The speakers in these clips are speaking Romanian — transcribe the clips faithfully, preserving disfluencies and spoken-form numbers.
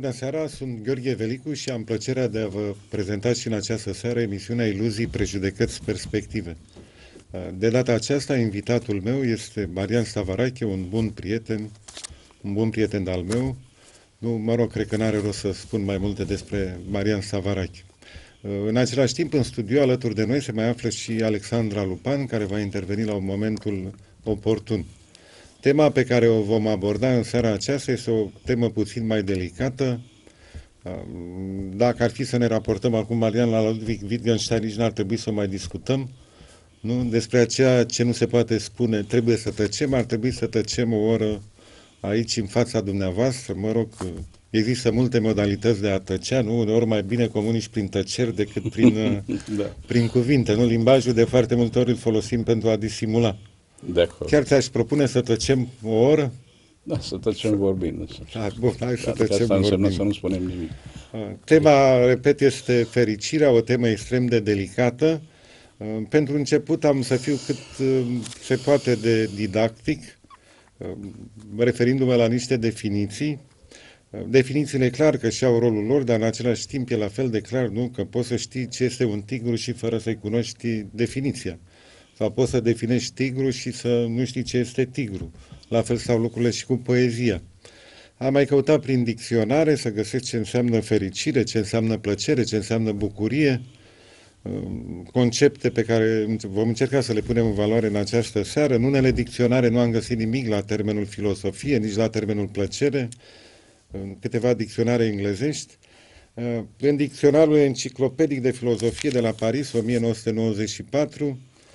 Bună seara, sunt Gheorghe Velicu și am plăcerea de a vă prezenta și în această seară emisiunea Iluzii, Prejudecăți, Perspective. De data aceasta, invitatul meu este Marian Stavarache, un bun prieten, un bun prieten al meu. Nu, mă rog, cred că n-are rost să spun mai multe despre Marian Stavarache. În același timp, în studio, alături de noi, se mai află și Alexandra Lupan, care va interveni la un momentul oportun. Tema pe care o vom aborda în seara aceasta este o temă puțin mai delicată. Dacă ar fi să ne raportăm acum, Marian, la Ludwig Wittgenstein, nici n-ar trebui să o mai discutăm. Nu? Despre aceea ce nu se poate spune, trebuie să tăcem, ar trebui să tăcem o oră aici, în fața dumneavoastră. Mă rog, există multe modalități de a tăcea, nu? Uneori mai bine comunici prin tăceri decât prin, da. prin cuvinte. Nu? Limbajul de foarte multe ori îl folosim pentru a disimula. De acord. Chiar ți-aș propune să tăcem o oră? Da, să tăcem vorbind. Da, bun, hai să tăcem asta vorbind. înseamnă să nu spunem nimic. Tema, repet, este fericirea, o temă extrem de delicată. Pentru început am să fiu cât se poate de didactic, referindu-mă la niște definiții. Definițiile clar că și au rolul lor, dar în același timp e la fel de clar, nu? Că poți să știi ce este un tigru și fără să-i cunoști definiția. Sau poți să definești tigru și să nu știi ce este tigru. La fel stau lucrurile și cu poezia. Am mai căutat prin dicționare să găsesc ce înseamnă fericire, ce înseamnă plăcere, ce înseamnă bucurie, concepte pe care vom încerca să le punem în valoare în această seară. În unele dicționare nu am găsit nimic la termenul filosofie, nici la termenul plăcere, în câteva dicționare englezești. În dicționarul enciclopedic de filozofie de la Paris, o mie nouă sute nouăzeci și patru,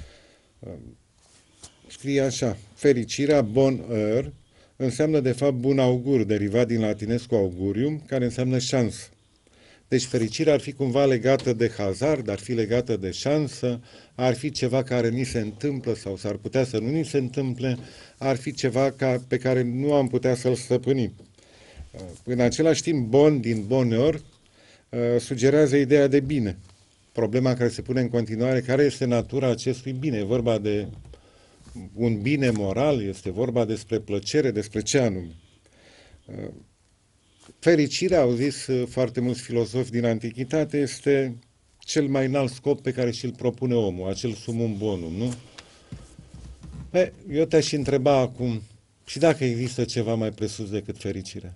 scrie așa: fericirea, bon heur, înseamnă de fapt bun augur, derivat din latinesc augurium, care înseamnă șansă. Deci fericirea ar fi cumva legată de hazard, ar fi legată de șansă, ar fi ceva care ni se întâmplă sau s-ar putea să nu ni se întâmple, ar fi ceva ca, pe care nu am putea să-l stăpânim. În același timp, bon din bonheur sugerează ideea de bine. Problema care se pune în continuare, care este natura acestui bine? E vorba de un bine moral, este vorba despre plăcere, despre ce anume? Fericirea, au zis foarte mulți filozofi din antichitate, este cel mai înalt scop pe care și-l propune omul, acel sumum bonum, nu? E, eu te-aș întreba acum, și dacă există ceva mai presus decât fericirea?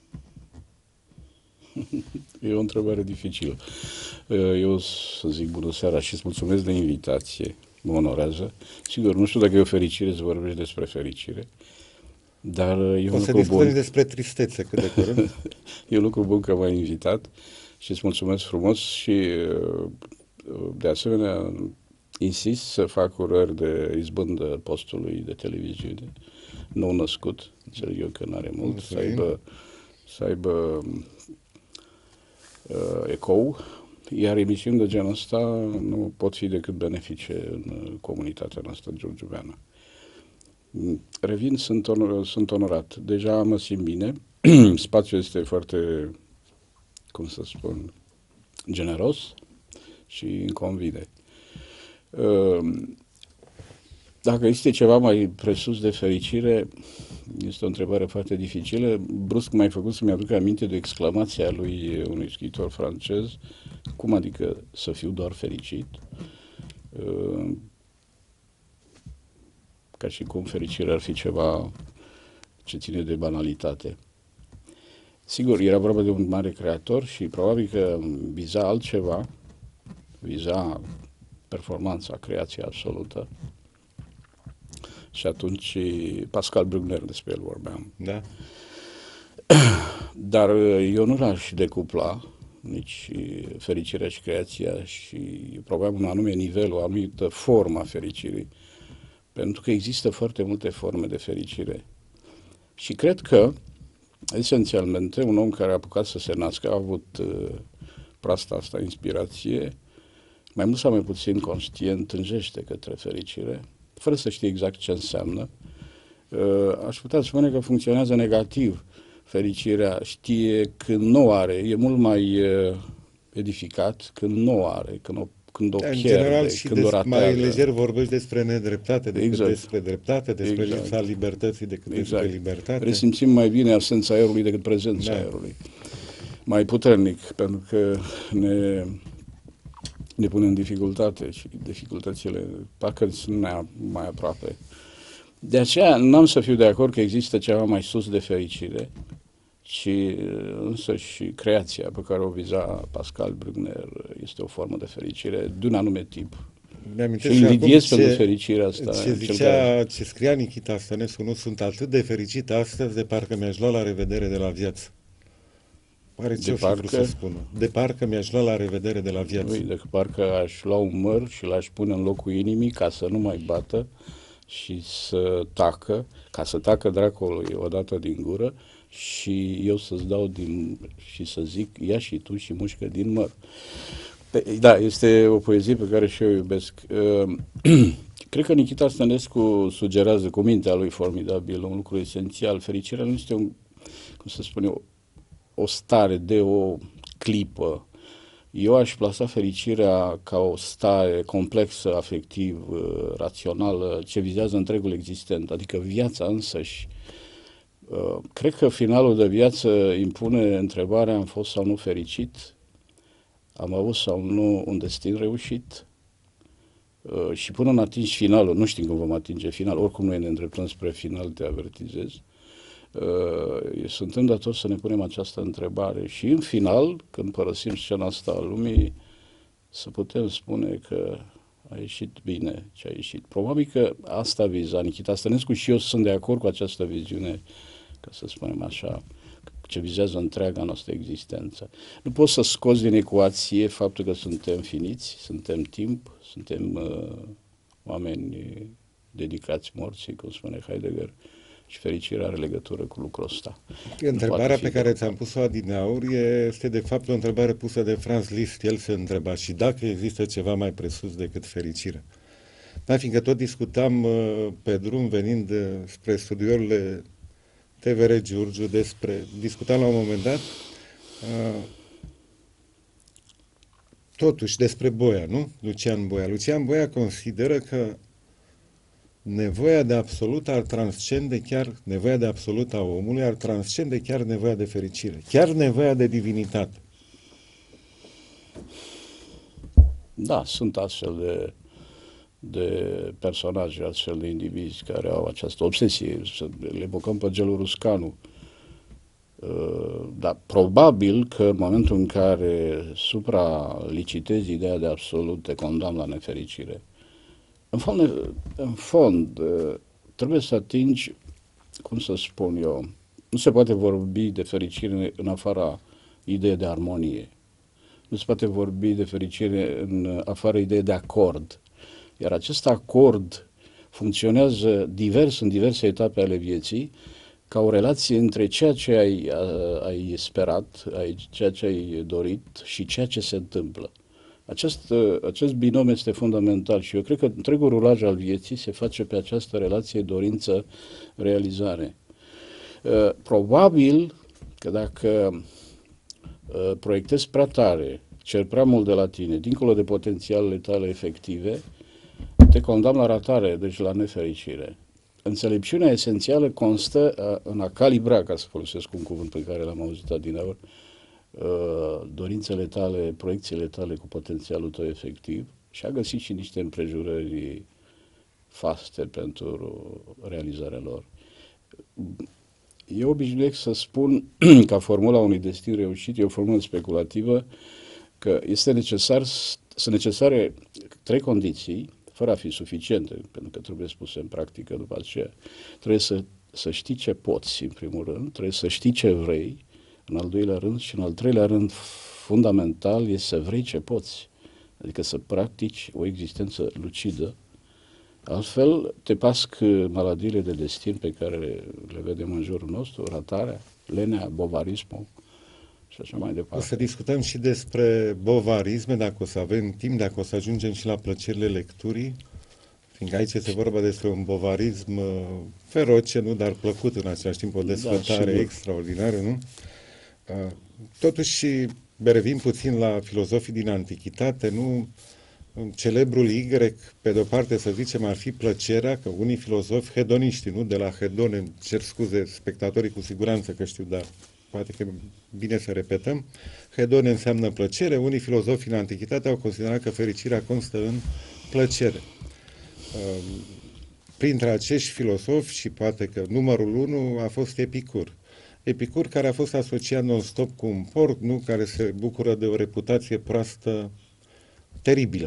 E o întrebare dificilă. Eu să zic bună seara și îți mulțumesc de invitație, mă onorează. Sigur, nu știu dacă e o fericire să vorbești despre fericire, dar e un o să lucru bun. despre tristețe cât de curând. E un lucru bun că m-ai invitat și îți mulțumesc frumos și de asemenea insist să fac urări de izbândă postului de televiziune nou născut, înțeleg eu că n-are mult, să aibă, să aibă uh, ecou, iar emisiuni de genul ăsta nu pot fi decât benefice în comunitatea noastră giurgiuveană. Revin, sunt, onor, sunt onorat. Deja mă simt bine. Spațiul este foarte, cum să spun, generos și îmi convine. Dacă este ceva mai presus de fericire, este o întrebare foarte dificilă. Brusc m-ai făcut să-mi aduc aminte de exclamația lui unui scriitor francez: cum adică să fiu doar fericit? Ca și cum fericirea ar fi ceva ce ține de banalitate. Sigur, era vorba de un mare creator și probabil că viza altceva, viza performanța, creația absolută. Și atunci Pascal Bruckner, despre el vorbeam. Da. Dar eu nu l-aș decupla nici fericirea și creația și probabil un anume nivel, o anumită formă a fericirii. Pentru că există foarte multe forme de fericire. Și cred că, esențialmente, un om care a apucat să se nască a avut uh, proasta asta inspirație, mai mult sau mai puțin conștient, tânjește către fericire, fără să știe exact ce înseamnă. Uh, aș putea spune că funcționează negativ. Fericirea știe când nu are, e mult mai uh, edificat când nu are, când o când o da, pierde, în general și când o ratează. Mai lejer vorbești despre nedreptate decât exact. despre dreptate, despre exact. lipsa libertății decât exact. despre libertate. Resimțim mai bine absența aerului decât prezența da. aerului. mai puternic, pentru că ne, ne pune în dificultate și dificultățile parcă sunt mai, mai aproape. De aceea n-am să fiu de acord că există ceva mai sus de fericire, ci însă și creația pe care o viza Pascal Bruckner este o formă de fericire de un anume tip. Și invidiez pentru fericirea asta. Ce zicea, care... ce scria Nichita Stănescu, nu sunt atât de fericit astăzi de parcă mi-aș lua la revedere de la viață. Pare ce-o fi vrut să spună. De parcă mi-aș lua la revedere de la viață. Ui, de parcă aș lua un măr și l-aș pune în locul inimii ca să nu mai bată și să tacă, ca să tacă dracului odată din gură și eu să-ți dau din, și să zic, ia și tu și mușcă din măr. Da, este o poezie pe care și eu o iubesc. Cred că Nichita Stănescu sugerează cu mintea lui formidabil un lucru esențial. Fericirea nu este un, cum să spun eu, o stare de o clipă. Eu aș plasa fericirea ca o stare complexă, afectiv, rațională, ce vizează întregul existent, adică viața însăși. Cred că finalul de viață impune întrebarea: am fost sau nu fericit? Am avut sau nu un destin reușit? Uh, și până în atingi finalul, nu știm când vom atinge final, oricum noi ne îndreptăm spre final, te avertizez, uh, suntem datori să ne punem această întrebare și în final, când părăsim scena asta a lumii, să putem spune că a ieșit bine ce a ieșit. Probabil că asta viza Nichita Stănescu și eu sunt de acord cu această viziune, ca să spunem așa, ce vizează întreaga noastră existență. Nu poți să scoți din ecuație faptul că suntem finiți, suntem timp, suntem uh, oameni dedicați morții, cum spune Heidegger, și fericirea are legătură cu lucrul ăsta. Întrebarea pe care ți-am pus-o adineauri este de fapt o întrebare pusă de Franz Liszt. El se întreba și dacă există ceva mai presus decât fericirea. Dar fiindcă tot discutam uh, pe drum venind uh, spre studiourile T V R Giurgiu despre, discutam la un moment dat uh, totuși despre Boia, nu? Lucian Boia. Lucian Boia consideră că nevoia de absolut ar transcende chiar, nevoia de absolut a omului ar transcende chiar nevoia de fericire, chiar nevoia de divinitate. Da, sunt astfel de de personaje, astfel de indivizi care au această obsesie, să le evocăm pe Gelu Ruscanu. Uh, dar probabil că în momentul în care supralicitezi ideea de absolut, te condamn la nefericire. În fond, în fond, uh, trebuie să atingi, cum să spun eu, nu se poate vorbi de fericire în afara ideii de armonie. Nu se poate vorbi de fericire în afara ideii de acord. Iar acest acord funcționează divers în diverse etape ale vieții, ca o relație între ceea ce ai, a, ai sperat, ai, ceea ce ai dorit și ceea ce se întâmplă. Acest, acest binom este fundamental și eu cred că întregul rulaj al vieții se face pe această relație dorință-realizare. Probabil că dacă proiectezi prea tare, cer prea mult de la tine, dincolo de potențialele tale efective, te condamn la ratare, deci la nefericire. Înțelepciunea esențială constă în a calibra, ca să folosesc un cuvânt pe care l-am auzit adineauri, dorințele tale, proiecțiile tale cu potențialul tău efectiv și a găsi și niște împrejurări faste pentru realizarea lor. Eu obișnuiesc să spun, ca formula unui destin reușit, e o formulă speculativă, că este necesar, sunt necesare trei condiții, fără a fi suficiente, pentru că trebuie spuse în practică după aceea. Trebuie să, să știi ce poți, în primul rând, trebuie să știi ce vrei, în al doilea rând, și în al treilea rând, fundamental, este să vrei ce poți. Adică să practici o existență lucidă. Altfel, te pasc maladiile de destin pe care le, le vedem în jurul nostru, ratarea, lenea, bovarismul și așa mai departe. O să discutăm și despre bovarisme, dacă o să avem timp, dacă o să ajungem și la plăcerile lecturii, fiindcă aici este vorba despre un bovarism feroce, nu, dar plăcut în același timp, o desfătare da, extraordinară, nu? Totuși, revin puțin la filozofii din antichitate, nu? Celebrul Y, pe de-o parte, să zicem, ar fi plăcerea, că unii filozofi hedoniști, nu? De la hedon, cer scuze spectatorii cu siguranță că știu, dar poate că e bine să repetăm, hedon înseamnă plăcere. Unii filozofi în antichitate au considerat că fericirea constă în plăcere. Printre acești filosofi, și poate că numărul unu a fost Epicur. Epicur, care a fost asociat non-stop cu un porc, nu, care se bucură de o reputație proastă teribilă.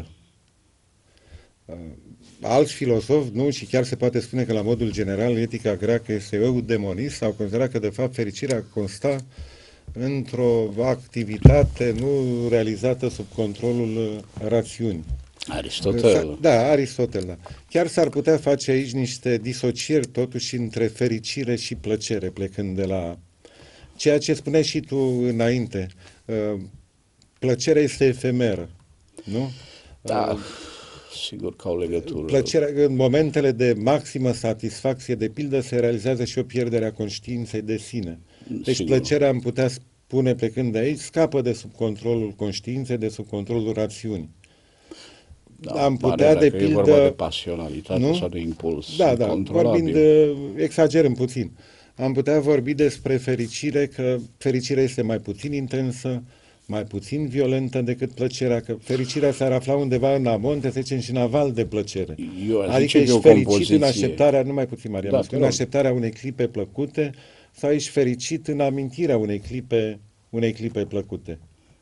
Alți filosofi, nu, și chiar se poate spune că la modul general etica greacă este eudemonistă, au considerat că de fapt fericirea consta într-o activitate nu realizată sub controlul rațiunii. Aristotel. Da, Aristotel, da. Chiar s-ar putea face aici niște disocieri totuși între fericire și plăcere, plecând de la ceea ce spuneai și tu înainte. Plăcerea este efemeră, nu? Da, sigur că au legătură. Plăcerea, în momentele de maximă satisfacție, de pildă, se realizează și o pierdere a conștiinței de sine. Deci sigur, plăcerea, am putea spune, plecând de aici, scapă de sub controlul conștiinței, de sub controlul rațiunii. Da, am putea, de pildă, e vorba de pasionalitate, nu? Sau de impuls. Da, da, vorbind, exagerăm puțin. Am putea vorbi despre fericire, că fericirea este mai puțin intensă, mai puțin violentă decât plăcerea, că fericirea s-ar afla undeva în amonte, să zicem, și în aval de plăcere. Eu adică ești fericit compoziție. În așteptarea, nu mai puțin, Maria, da, în așteptarea unei clipe plăcute, sau ești fericit în amintirea unei clipe, unei clipe plăcute.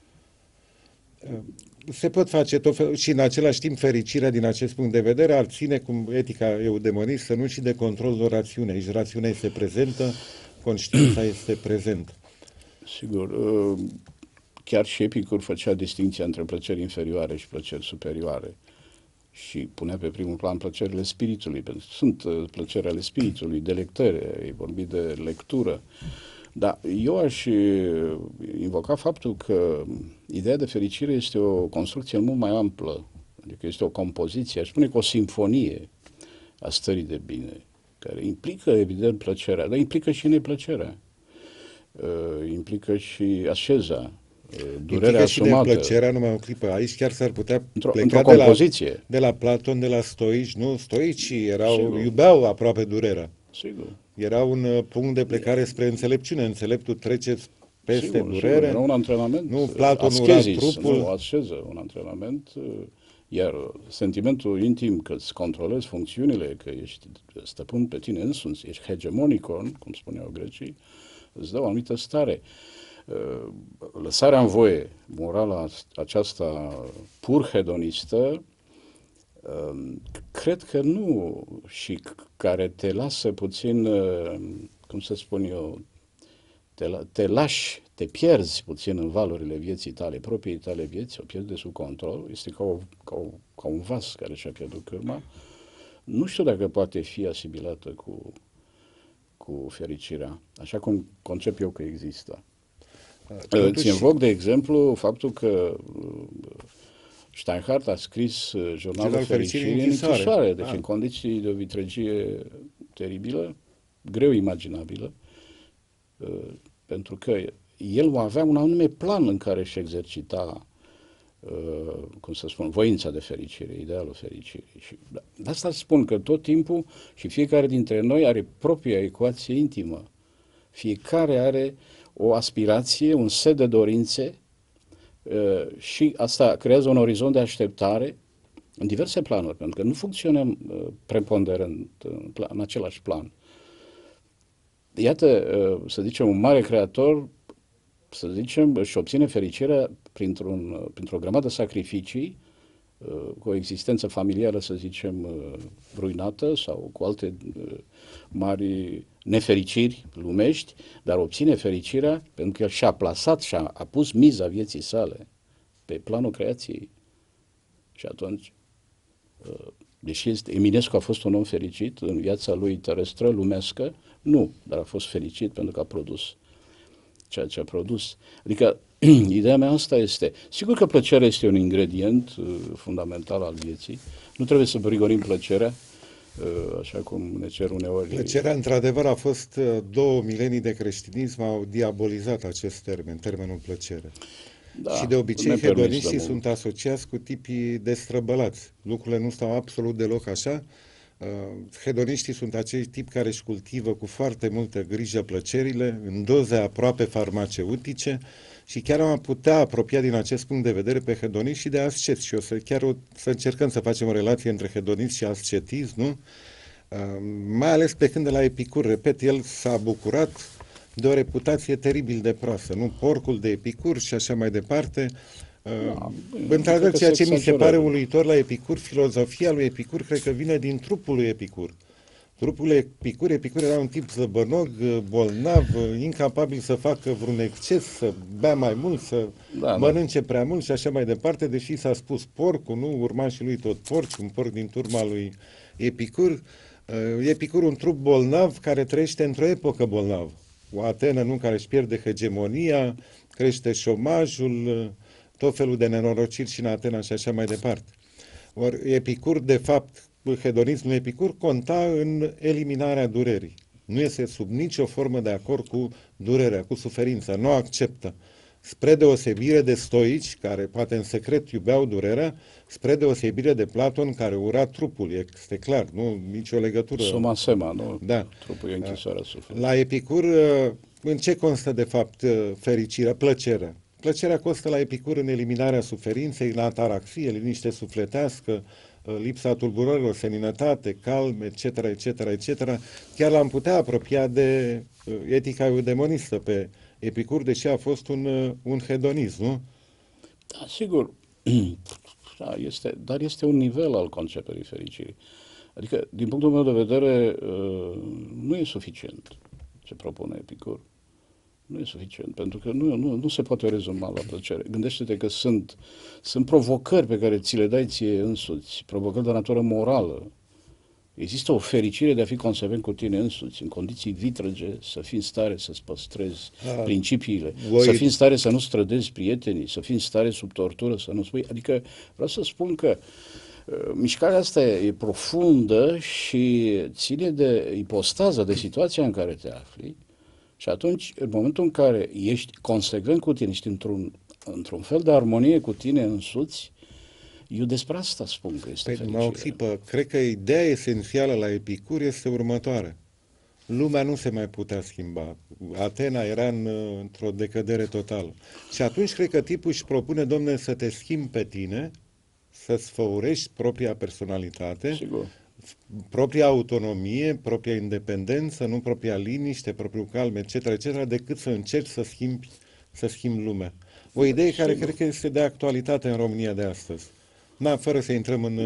Se pot face tot fel, și în același timp fericirea din acest punct de vedere ar ține, cum etica eudemonistă, nu și de controlul rațiunii. Aici rațiunea este prezentă, conștiința este prezentă. Sigur, chiar și Epicur făcea distinția între plăceri inferioare și plăceri superioare și punea pe primul plan plăcerile spiritului, pentru că sunt plăceri ale spiritului, delectări, ai vorbit de lectură. Dar eu aș invoca faptul că ideea de fericire este o construcție mult mai amplă, adică este o compoziție, aș spune că o simfonie a stării de bine, care implică evident plăcerea, dar implică și neplăcerea, uh, implică și asceza, uh, durerea implică asumată. Și neplăcerea, numai o clipă, aici chiar s-ar putea într-o, pleca într-o de, la, de la Platon, de la stoici, nu? Stoicii erau, sigur, iubeau aproape durerea. Sigur. Era un uh, punct de plecare spre înțelepciune. Înțeleptul trece peste sigur, durere. Sigur. Era un antrenament. Nu, Platon ura trupul. Nu, asceză, un antrenament. Iar sentimentul intim că îți controlezi funcțiunile, că ești stăpân pe tine însuți, ești hegemonicon, cum spuneau grecii, îți dă o anumită stare. Lăsarea în voie, morala aceasta pur hedonistă, cred că nu, și care te lasă puțin, cum să spun eu, te, te lași, te pierzi puțin în valurile vieții tale, proprii tale vieți, o pierzi de sub control, este ca, o, ca, o, ca un vas care și-a pierdut cârma. Nu știu dacă poate fi asimilată cu, cu fericirea, așa cum concep eu că există. Îți invoc, de exemplu, faptul că Steinhardt a scris Jurnalul Fericirii în închisoare, deci ah. în condiții de o vitregie teribilă, greu imaginabilă, uh, pentru că el avea un anume plan în care își exercita, uh, cum să spun, voința de fericire, idealul fericirii. Și de asta spun că tot timpul și fiecare dintre noi are propria ecuație intimă. Fiecare are o aspirație, un set de dorințe, Uh, și asta creează un orizont de așteptare în diverse planuri, pentru că nu funcționăm uh, preponderent în, plan, în același plan. Iată, uh, să zicem, un mare creator, să zicem, își obține fericirea printr-un, uh, printr-o grămadă de sacrificii, uh, cu o existență familială, să zicem, uh, ruinată sau cu alte uh, mari nefericiri lumești, dar obține fericirea pentru că el și-a plasat și-a a pus miza vieții sale pe planul creației. Și atunci, deși este, Eminescu a fost un om fericit în viața lui terestră, lumească, nu, dar a fost fericit pentru că a produs ceea ce a produs. Adică, ideea mea asta este, sigur că plăcerea este un ingredient uh, fundamental al vieții, nu trebuie să prigorim plăcerea, așa cum ne cer uneori. Plăcerea, într-adevăr, a fost, două milenii de creștinism au diabolizat acest termen, termenul plăcere. Da, și de obicei hedoniștii sunt asociați cu tipii destrăbălați. Lucrurile nu stau absolut deloc așa. Uh, hedoniștii sunt acei tipi care își cultivă cu foarte multă grijă plăcerile, în doze aproape farmaceutice, și chiar am putea apropia din acest punct de vedere pe hedoniști și de ascet. Și o să chiar o, să încercăm să facem o relație între hedonism și ascetism, nu? Uh, mai ales plecând de la Epicur. Repet, el s-a bucurat de o reputație teribil de proastă, nu? Porcul de Epicur și așa mai departe. Da, Uh, într-adevăr, ceea ce mi se pare exagerăm. uluitor la Epicur, filozofia lui Epicur, cred că vine din trupul lui Epicur. Trupul lui Epicur, Epicur era un tip zăbănog, bolnav, incapabil să facă vreun exces, să bea mai mult, să Da, da. mănânce prea mult și așa mai departe, deși s-a spus porcul, nu? Urmașii lui tot porci, un porc din turma lui Epicur. Uh, Epicur, un trup bolnav care trăiește într-o epocă bolnavă. O Atenă, nu? Care își pierde hegemonia, crește șomajul, uh, tot felul de nenorociri și în Atena și așa mai departe. Ori Epicur, de fapt, hedonismul Epicur conta în eliminarea durerii. Nu este sub nicio formă de acord cu durerea, cu suferința, nu o acceptă. Spre deosebire de stoici, care poate în secret iubeau durerea, spre deosebire de Platon, care ura trupul, este clar, nu nicio legătură. Suma sema, nu? Da. Trupul e închisoarea sufletului. La Epicur, în ce constă de fapt fericirea, plăcerea? Plăcerea constă la Epicur în eliminarea suferinței, în ataraxie, liniște sufletească, lipsa tulburărilor, seninătate, calm, et cetera, et cetera, et cetera. Chiar l-am putea apropia de etica eudemonistă pe Epicur, deși a fost un, un hedonism, nu? Da, sigur. Da, este, dar este un nivel al conceptului fericirii. Adică, din punctul meu de vedere, nu e suficient ce propune Epicur. Nu e suficient, pentru că nu, nu, nu se poate rezuma la plăcere. Gândește-te că sunt, sunt provocări pe care ți le dai ție însuți, provocări de natură morală. Există o fericire de a fi consecvent cu tine însuți, în condiții vitrege, să fii în stare să-ți păstrezi A, principiile, voi... să fii în stare să nu strădezi prietenii, să fii în stare sub tortură, să nu spui. Adică vreau să spun că uh, mișcarea asta e, e profundă și ține de ipostază, de situația în care te afli. Și atunci, în momentul în care ești consecvent cu tine, ești într-un, într-un fel de armonie cu tine însuți, eu despre asta spun că este Păi, fericirea. o clipă, cred că ideea esențială la Epicur este următoarea. Lumea nu se mai putea schimba. Atena era în, într-o decădere totală. Și atunci cred că tipul își propune, domne, să te schimbi pe tine, să-ți făurești propria personalitate, Sigur. propria autonomie, propria independență, nu propria liniște, propriul calm, et cetera, et cetera, decât să încerci să schimbi, să schimbi lumea. O idee care Sigur. cred că este de actualitate în România de astăzi. Na, fără să intrăm în,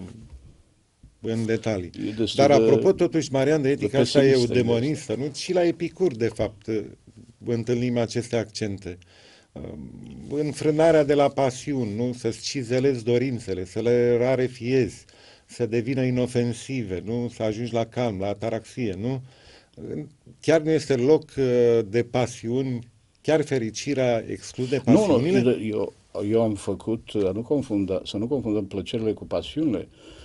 în detalii. Dar de, apropo, totuși, Marian, de etica asta eudemonistă, nu? Și la Epicur, de fapt, întâlnim aceste accente. Înfrânarea de la pasiuni, nu? Să-ți cizelezi dorințele, să le rarefiezi, să devină inofensive, nu? Să ajungi la calm, la ataraxie, nu? Chiar nu este loc de pasiuni, chiar fericirea exclude pasiunile? Nu, nu, eu, eu am făcut, nu confunda, să nu confundăm plăcerile cu pasiunile.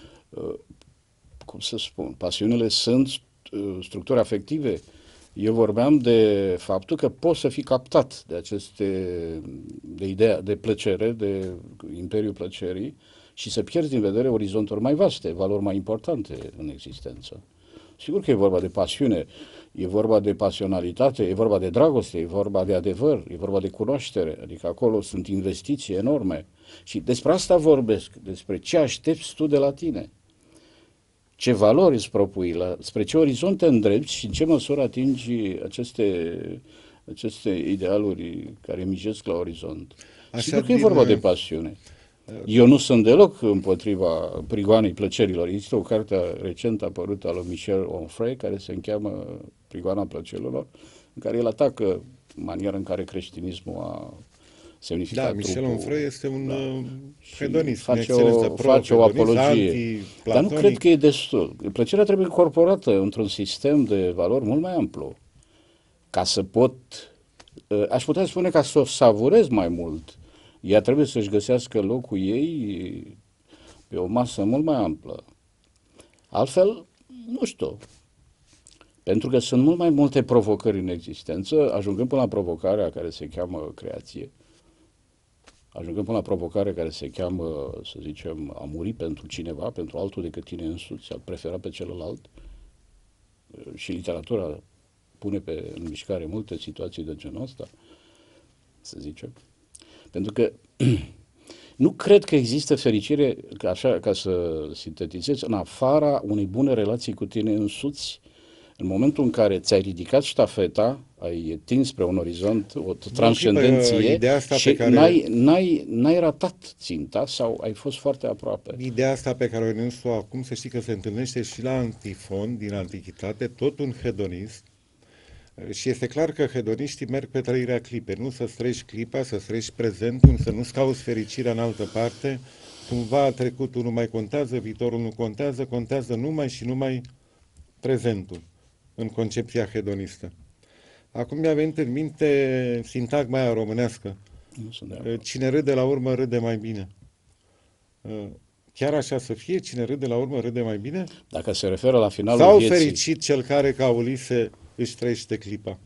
Cum să spun, pasiunile sunt structuri afective. Eu vorbeam de faptul că poți să fii captat de aceste, de ideea de plăcere, de imperiul plăcerii și să pierzi din vedere orizonturi mai vaste, valori mai importante în existență. Sigur că e vorba de pasiune, e vorba de pasionalitate, e vorba de dragoste, e vorba de adevăr, e vorba de cunoaștere, adică acolo sunt investiții enorme. Și despre asta vorbesc, despre ce aștepți tu de la tine. Ce valori îți propui, la, spre ce orizont te îndrepți și în ce măsură atingi aceste, aceste idealuri care mijesc la orizont. Așa Sigur că e din, vorba de pasiune. Eu nu sunt deloc împotriva prigoanei plăcerilor. Există o carte recent apărută a lui Michel Onfray, care se cheamă Prigoana plăcerilor, în care el atacă maniera în care creștinismul a semnificat da, trupul. Michel Onfray este un Da. hedonist, Face o, face o apologie. Dar nu cred că e destul. Plăcerea trebuie incorporată într-un sistem de valori mult mai amplu. Ca să pot, aș putea spune, ca să o savurez mai mult, ea trebuie să-și găsească locul ei pe o masă mult mai amplă. Altfel, nu știu, pentru că sunt mult mai multe provocări în existență, ajungând până la provocarea care se cheamă creație. ajungând până la provocare care se cheamă, să zicem, a muri pentru cineva, pentru altul decât tine însuți, a prefera pe celălalt. Și literatura pune pe, în mișcare multe situații de genul ăsta, să zicem. Pentru că nu cred că există fericire, așa ca să sintetizez, în afara unei bune relații cu tine însuți. În momentul în care ți-ai ridicat ștafeta, ai tins spre un orizont, o transcendenție și care... n-ai, n-ai, n-ai ratat ținta sau ai fost foarte aproape. Ideea asta pe care o enunț-o acum, să știi că se întâlnește și la Antifon din Antichitate, tot un hedonist. Și este clar că hedoniștii merg pe trăirea clipei, nu să trăiești clipa, să trăiești prezentul, să nu-ți cauți fericirea în altă parte. Cumva trecutul nu mai contează, viitorul nu contează, contează numai și numai prezentul, în concepția hedonistă. Acum mi-a venit în minte sintagma aia românească. Cine râde la urmă râde mai bine. Chiar așa să fie? Cine râde la urmă râde mai bine? Dacă se referă la finalul Sau vieții... fericit cel care, ca Ulise, își trăiește clipa?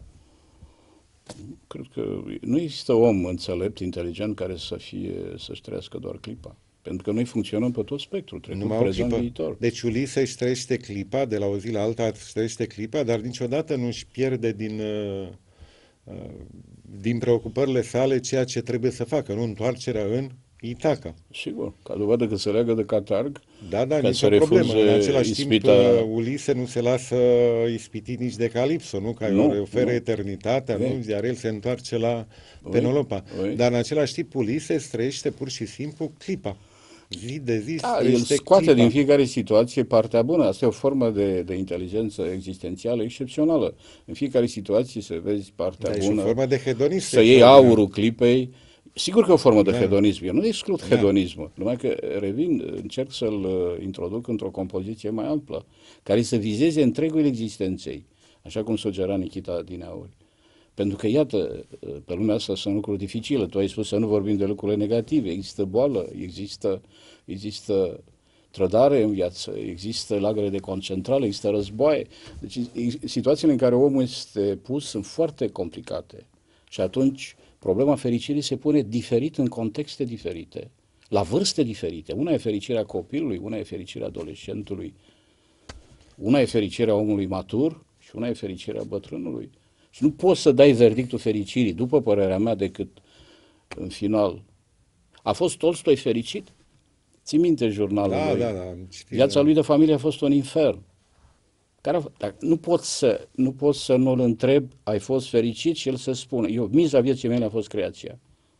Cred că nu există om înțelept, inteligent, care să fie, să-și trăiască doar clipa. Pentru că noi funcționăm pe tot spectrul, trecut, prezent, viitor. Deci Ulise își trăiește clipa, de la o zi la alta își trăiește clipa, dar niciodată nu își pierde din, uh, uh, din preocupările sale ceea ce trebuie să facă, nu întoarcerea în Itaca. Sigur, ca dovadă că se leagă de catarg, da, da, ca nicio să problemă. În același ispita... timp, Ulise nu se lasă ispitit nici de Calipso, nu? Că îi oferă nu. eternitatea, Ui. nu? Iar el se întoarce la Ui. Penelopa. Ui. Dar în același timp, Ulise trăiește pur și simplu clipa. Zi de zi, da, el scoate clipa. Din fiecare situație partea bună. Asta e o formă de, de inteligență existențială excepțională. În fiecare situație să vezi partea da, bună. O formă de hedonism. Să iei aurul clipei. Sigur că e o formă de da. hedonism. Eu nu exclud da. hedonismul. Numai că, revin, încerc să-l introduc într-o compoziție mai amplă, care să vizeze întregul existenței, așa cum sugera Nikita Dineauri. Pentru că, iată, pe lumea asta sunt lucruri dificile. Tu ai spus să nu vorbim de lucrurile negative. Există boală, există, există trădare în viață, există lagăre de concentrare, există războaie. Deci situațiile în care omul este pus sunt foarte complicate. Și atunci problema fericirii se pune diferit în contexte diferite, la vârste diferite. Una e fericirea copilului, una e fericirea adolescentului, una e fericirea omului matur și una e fericirea bătrânului. Și nu poți să dai verdictul fericirii, după părerea mea, decât în final. A fost Tolstoi fericit? Ții minte jurnalul da, lui? Da, da, Viața lui de familie a fost un infern. Care a, nu pot să nu pot să nu-l întreb, ai fost fericit? Și el să spună, eu, miza vieții mele a fost creația.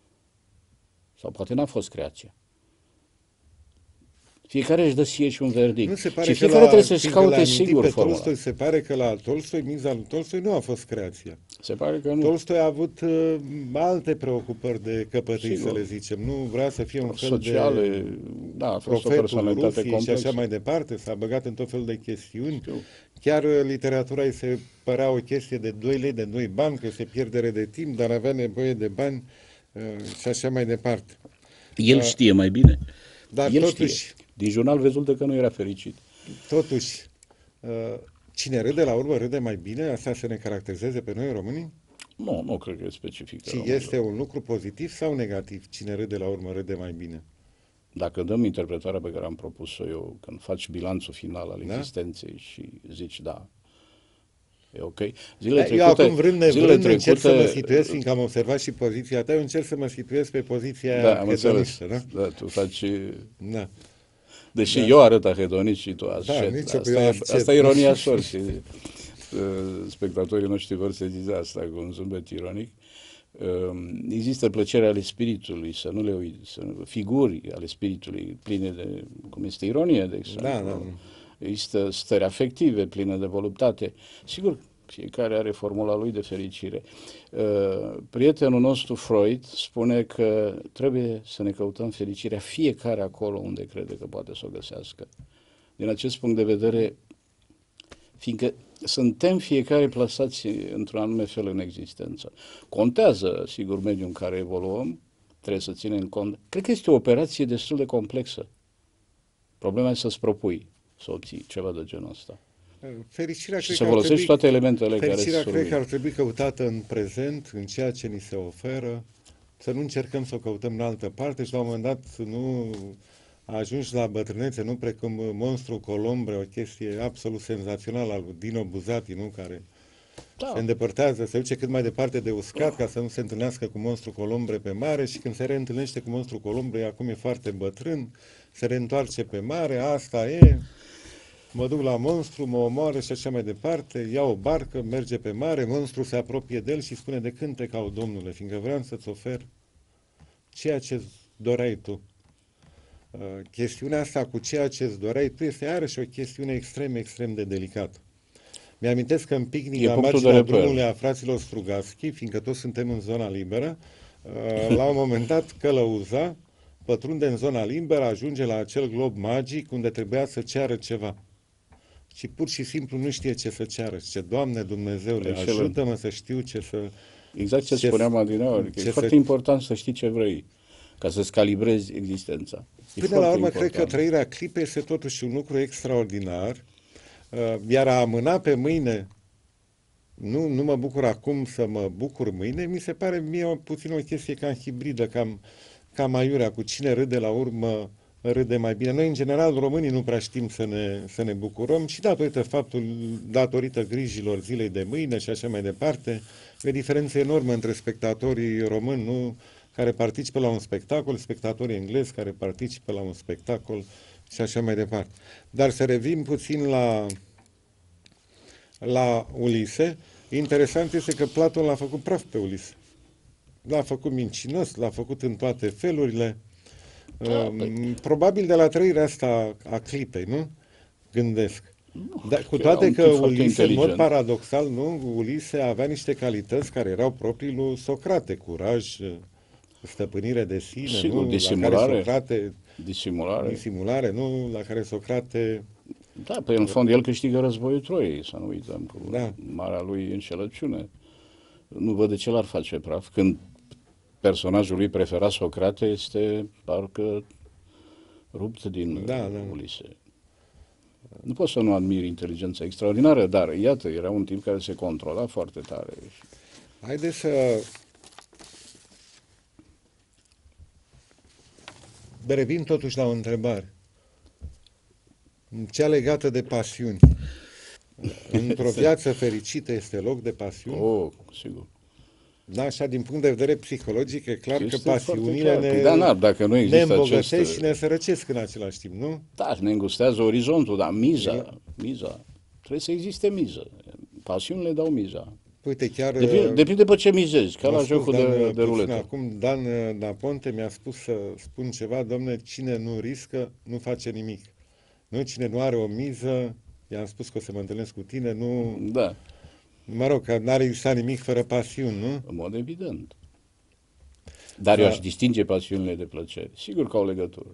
Sau poate n-a fost creația. Fiecare își dă sie și un verdict. Și fiecare la, trebuie să-și caute sigur formula. Tolstoi, se pare că la Tolstoi, miza lui Tolstoi nu a fost creația. Se pare că nu. Tolstoi a avut uh, alte preocupări de căpătâi, să le zicem. Nu vrea să fie un fel sociale, de da, a fost o personalitate complexă. Și așa mai departe. S-a băgat în tot fel de chestiuni. Știu. Chiar literatura îi se părea o chestie de doi lei, de doi bani, că se pierdere de timp, dar avea nevoie de bani uh, și așa mai departe. El uh, știe mai bine. Dar El totuși... știe. Din jurnal rezultă că nu era fericit. Totuși, cine râde la urmă râde mai bine? Asta să ne caracterizeze pe noi românii? Nu, nu cred că e specific. Și este un lucru pozitiv sau negativ? Cine râde la urmă râde mai bine? Dacă dăm interpretarea pe care am propus-o eu, când faci bilanțul final al da? existenței și zici da, e ok. Zilele da, trecute, eu acum vrând nevrând trecute, încerc să mă situez, fiindcă am observat și poziția ta, eu încerc să mă situez pe poziția da, hedonistă, da? Da, tu faci... Da. Deși da. eu arăt a hedonist și tu da, asta, e, asta e ironia sorții. Spectatorii noștri vor să zice asta cu un zâmbet ironic. Există plăcerea ale spiritului, să nu le uiți, să nu, figuri ale spiritului pline de, cum este ironie, de exemplu. Da, da. Există stări afective pline de voluptate. Sigur, fiecare are formula lui de fericire. Prietenul nostru Freud spune că trebuie să ne căutăm fericirea fiecare acolo unde crede că poate să o găsească. Din acest punct de vedere, fiindcă suntem fiecare plasați într-un anume fel în existență. Contează, sigur, mediul în care evoluăm, trebuie să ținem cont. Cred că este o operație destul de complexă. Problema e să-ți propui să obții ceva de genul ăsta. Fericirea, și să folosești trebui, toate elementele fericirea care cred că ar trebui căutată în prezent, în ceea ce ni se oferă, să nu încercăm să o căutăm în altă parte și la un moment dat nu ajungi la bătrânețe, nu precum Monstru Colombre, o chestie absolut senzațională al lui Dino Buzzati, nu? Care se Da, îndepărtează, se duce cât mai departe de uscat ca să nu se întâlnească cu Monstru Colombre pe mare și când se reîntâlnește cu Monstru Colombre, acum e foarte bătrân, se reîntoarce pe mare, asta e, mă duc la monstru, mă omoară și așa mai departe, ia o barcă, merge pe mare, monstru se apropie de el și spune: de când te caut, domnule, fiindcă vreau să-ți ofer ceea ce doreai tu. Uh, chestiunea asta cu ceea ce îți doreai tu este iarăși o chestiune extrem, extrem de delicată. Mi-amintesc că în picnic e la punctul de marginea reper. drumului a fraților Strugatski, fiindcă toți suntem în zona liberă, uh, la un moment dat călăuza, pătrunde în zona liberă, ajunge la acel glob magic unde trebuia să ceară ceva. Și pur și simplu nu știe ce să ceară. Zice: Doamne Dumnezeule, Excelent. ajută-mă să știu ce să... Exact ce ce spuneam să- adineauri, că ce e foarte să- important să știi ce vrei, ca să-ți calibrezi existența. E Până la foarte urmă, cred că important. trăirea clipei este totuși un lucru extraordinar, uh, iar a amâna pe mâine, nu, nu mă bucur acum să mă bucur mâine, mi se pare mie o, puțin o chestie cam hibridă, cam, cam aiurea, cu cine râde la urmă, râde mai bine. Noi, în general, românii nu prea știm să ne, să ne bucurăm și datorită faptul, datorită grijilor zilei de mâine și așa mai departe, e o diferență enormă între spectatorii români, nu, care participă la un spectacol, spectatorii englezi care participă la un spectacol și așa mai departe. Dar să revin puțin la, la Ulise. Interesant este că Platon l-a făcut praf pe Ulise. L-a făcut mincinos, l-a făcut în toate felurile. Da, Um, păi- Probabil de la trăirea asta a clipei, nu? Gândesc. Nu, Dar cu că era toate un că tip foarte Ulise, în mod inteligent. paradoxal, nu? Ulise avea niște calități care erau proprii lui Socrate. Curaj, stăpânire de sine, Sigur, nu? La care disimulare. Socrate, Disimulare. disimulare, nu? La care Socrate... Da, pe în fond el câștigă războiul Troiei, să nu uităm, cu Da. marea lui înșelăciune. Nu văd de ce l-ar face praf, când personajul lui preferat, Socrate, este parcă rupt din Da, da, da. Ulise. Nu pot să nu admiri inteligența extraordinară, dar iată, era un tip care se controla foarte tare. Haideți să revin totuși la o întrebare. Cea legată de pasiuni. Într-o viață fericită este loc de pasiuni? Oh, sigur. Da, așa, din punct de vedere psihologic, e clar Este că foarte pasiunile clar. ne, Păi da, na, dacă nu ne există îmbogățesc acest- și ne sărăcesc în același timp, nu? Da, ne îngustează orizontul, dar miza, miza, trebuie să existe miză. Pasiunile dau miza. Uite, chiar... Depinde, depinde pe ce mizezi, ca m-a la spus jocul Dan, de, de puțin ruletă. acum, Dan uh, Naponte mi-a spus să spun ceva: domne, cine nu riscă, nu face nimic. Nu, cine nu are o miză, i-am spus că o să mă întâlnesc cu tine, nu... Da, Mă rog, că n-ar exista nimic fără pasiuni, nu? în mod evident. Dar Da. eu aș distinge pasiunile de plăcere. Sigur că au legătură.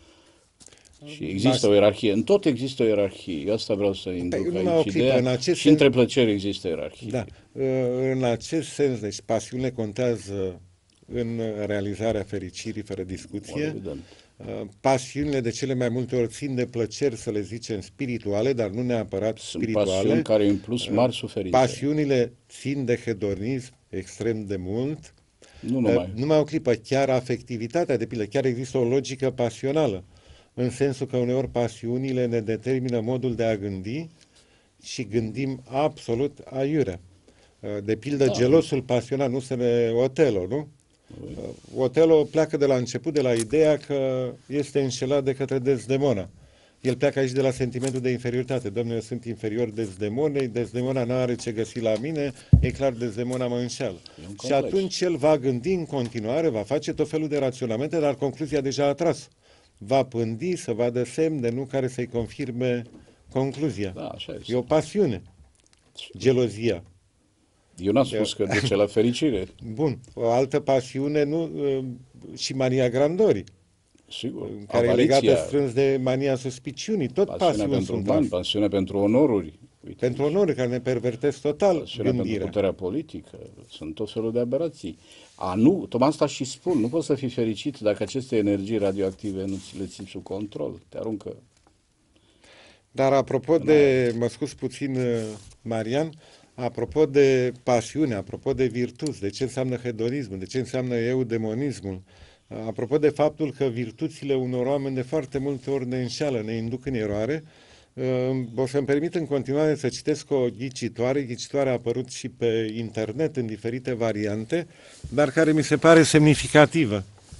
Și există Aș- o ierarhie. În tot există o ierarhie. Eu asta vreau să induc numai o aici clipă, ideea. în acest Și sens- între plăceri există ierarhie. Da. Uh, În acest sens, deci pasiunile contează în realizarea fericirii, fără discuție. Evident. Uh, Pasiunile de cele mai multe ori țin de plăceri, să le zicem, spirituale, dar nu neapărat Sunt spirituale. pasiuni care în plus mari suferințe. Pasiunile țin de hedonism extrem de mult. Nu Uh, numai. Numai o clipă, chiar afectivitatea, de pildă, chiar există o logică pasională, în sensul că uneori pasiunile ne determină modul de a gândi și gândim absolut aiurea. Uh, De pildă, Da. gelosul pasionat, nu se ne... Otelo, nu? Uh, Otelo pleacă de la început de la ideea că este înșelat de către Desdemona. El pleacă aici de la sentimentul de inferioritate. Domnule, eu sunt inferior Desdemonei, Desdemona nu are ce găsi la mine, e clar, Desdemona mă înșeală. E un Și complex. atunci el va gândi în continuare, va face tot felul de raționamente, dar concluzia deja a tras. Va pândi să vadă semne, nu care să-i confirme concluzia. Da, așa este. E o pasiune, gelozia. Eu n-am spus că duce la fericire. Bun, o altă pasiune, nu, și mania grandorii, Sigur. care Avariția, e legată strâns de mania suspiciunii. Tot pasiunea pasiuni pentru sunt bani, astea. pasiunea pentru onoruri. Uite, Pentru onori care ne pervertesc total pasiunea pentru gândirea. puterea politică. Sunt tot felul de aberații. A, nu, tocmai asta și spun, nu poți să fii fericit dacă aceste energii radioactive nu ți le ții sub control. Te aruncă. Dar apropo de, mă scuz puțin, Marian, Apropo de pasiune, apropo de virtuți, de ce înseamnă hedonismul, de ce înseamnă eudemonismul, apropo de faptul că virtuțile unor oameni de foarte multe ori ne înșeală, ne induc în eroare, o să-mi permit în continuare să citesc o ghicitoare. Ghicitoarea a apărut și pe internet în diferite variante, dar care mi se pare semnificativă.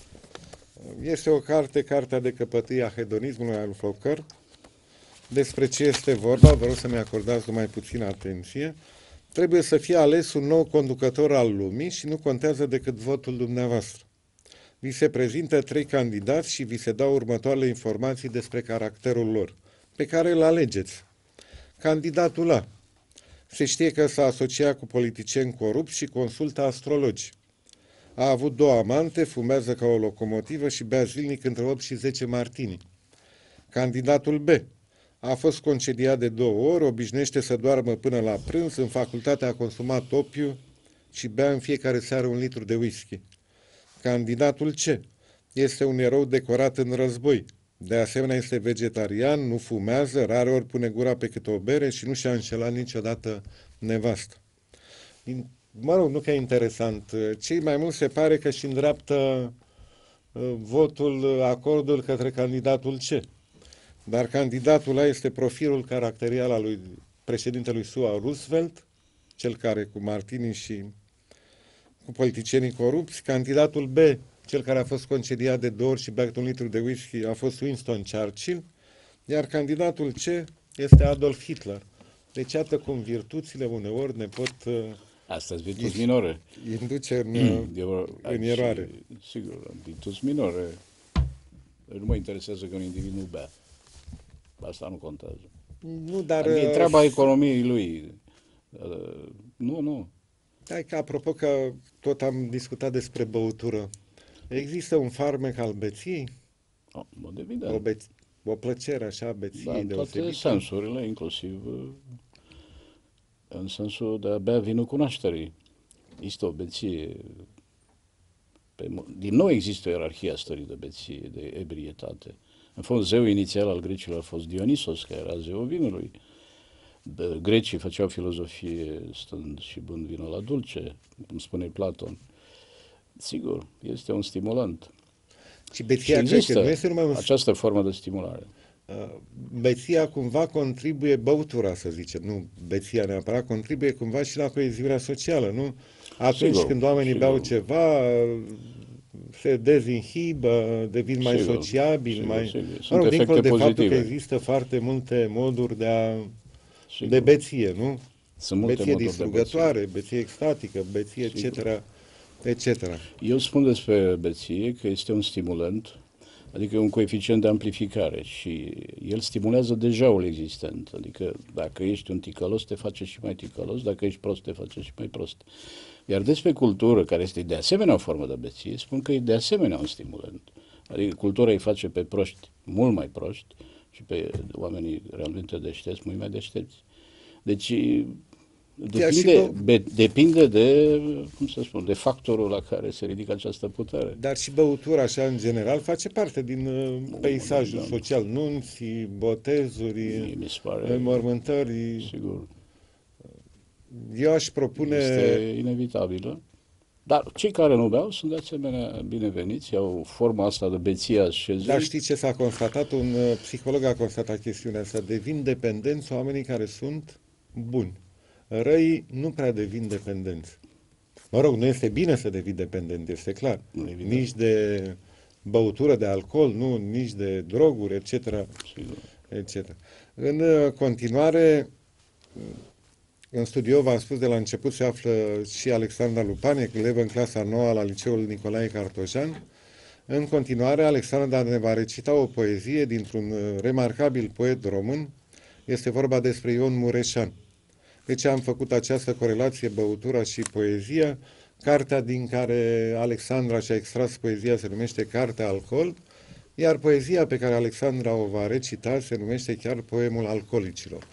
Este o carte, Cartea de căpătâi a hedonismului al lui Foucault. Despre ce este vorba, vă rog să-mi acordați numai puțină atenție. Trebuie să fie ales un nou conducător al lumii și nu contează decât votul dumneavoastră. Vi se prezintă trei candidați și vi se dau următoarele informații despre caracterul lor, pe care îl alegeți. Candidatul A. Se știe că s-a asociat cu politicieni corupți și consultă astrologi. A avut două amante, fumează ca o locomotivă și bea zilnic între opt și zece martini. Candidatul B. A fost concediat de două ori, obișnuiește să doarmă până la prânz, în facultate a consumat opiu și bea în fiecare seară un litru de whisky. Candidatul C. Este un erou decorat în război. De asemenea, este vegetarian, nu fumează, rareori pune gura pe câte o bere și nu și-a înșelat niciodată nevastă. Mă rog, nu că e interesant. Cei mai mult se pare că și îndreaptă votul, acordul către candidatul C. Dar candidatul A este profilul caracterial al lui președintelui S U A Roosevelt, cel care cu martini și cu politicienii corupți. Candidatul B, cel care a fost concediat de două ori și bea un litru de whisky, a fost Winston Churchill, iar candidatul C este Adolf Hitler. Deci, iată cum virtuțile uneori ne pot Asta sunt virtuți minore. induce în, Eu, în eroare. Sigur, virtuți minore. Nu mă interesează că un individ nu bea. Asta nu contează. Nu, dar... E treaba economiei lui. Nu, nu. Hai că, apropo că tot am discutat despre băutură, există un farmec al beției? Oh, mod evident. O, beț- o plăcere așa a beției Da, în toate deosebită? sensurile, inclusiv în sensul de a bea vinul cunoașterii. Este o beție. Pe, din nou există o ierarhie a stării de beție, de ebrietate. În fond, zeul inițial al grecilor a fost Dionisos, care era zeul vinului. De, grecii făceau filozofie stând și bând vinul la dulce, cum spune Platon. Sigur, este un stimulant. Și beția, și cred că nu este numai un... această formă de stimulare. Beția cumva contribuie, băutura să zicem, nu beția neapărat, contribuie cumva și la coeziunea socială, nu? Atunci Sigur, când oamenii sigur. beau ceva, se dezinhibă, devin mai Sigur, sociabili, sigur, mai... sigur. Mă Sunt rog, dincolo de efecte faptul că pozitive. există foarte multe moduri de, a, Sigur. de beție, nu? Sunt multe Beție moduri de distrugătoare, beție extatică, beție, et cetera, et cetera. Eu spun despre beție că este un stimulant, adică un coeficient de amplificare și el stimulează dejaul existent. Adică dacă ești un ticălos, te face și mai ticălos, dacă ești prost, te face și mai prost. Iar despre cultură, care este de asemenea o formă de beție, spun că e de asemenea un stimulant. Adică cultura îi face pe proști mult mai proști și pe oamenii realmente deștepți mult mai deștepți. Deci depinde, be, depinde de, cum să spun, de factorul la care se ridică această putere. Dar și băutura, așa, în general, face parte din uh, peisajul da. social. Nunții, botezuri, Mie mi se pare, înmormântări. sigur, Eu aș propune... este inevitabilă. Dar cei care nu beau sunt de asemenea bineveniți, au forma asta de beție a șezii. Dar știi ce s-a constatat? Un uh, psiholog a constatat chestiunea asta. Devin dependenți oamenii care sunt buni. Răii nu prea devin dependenți. Mă rog, nu este bine să devii dependent, este clar. Evident. Nici de băutură, de alcool, nu, nici de droguri, et cetera, et cetera. În uh, continuare, în studio, v-am spus de la început, se află și Alexandra Lupane, elevă în clasa nouă la Liceul Nicolae Cartojan. În continuare, Alexandra ne va recita o poezie dintr-un remarcabil poet român. Este vorba despre Ion Mureșan. De ce am făcut această corelație, băutura și poezia? Cartea din care Alexandra și-a extras poezia se numește Cartea Alcool, iar poezia pe care Alexandra o va recita se numește chiar Poemul Alcoolicilor.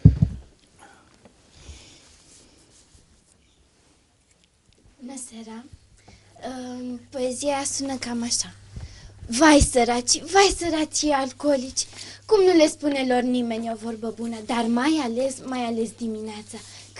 Bună seara! Uh, poezia sună cam așa. Vai săraci, vai săracii alcoolici, cum nu le spune lor nimeni o vorbă bună, dar mai ales, mai ales dimineața,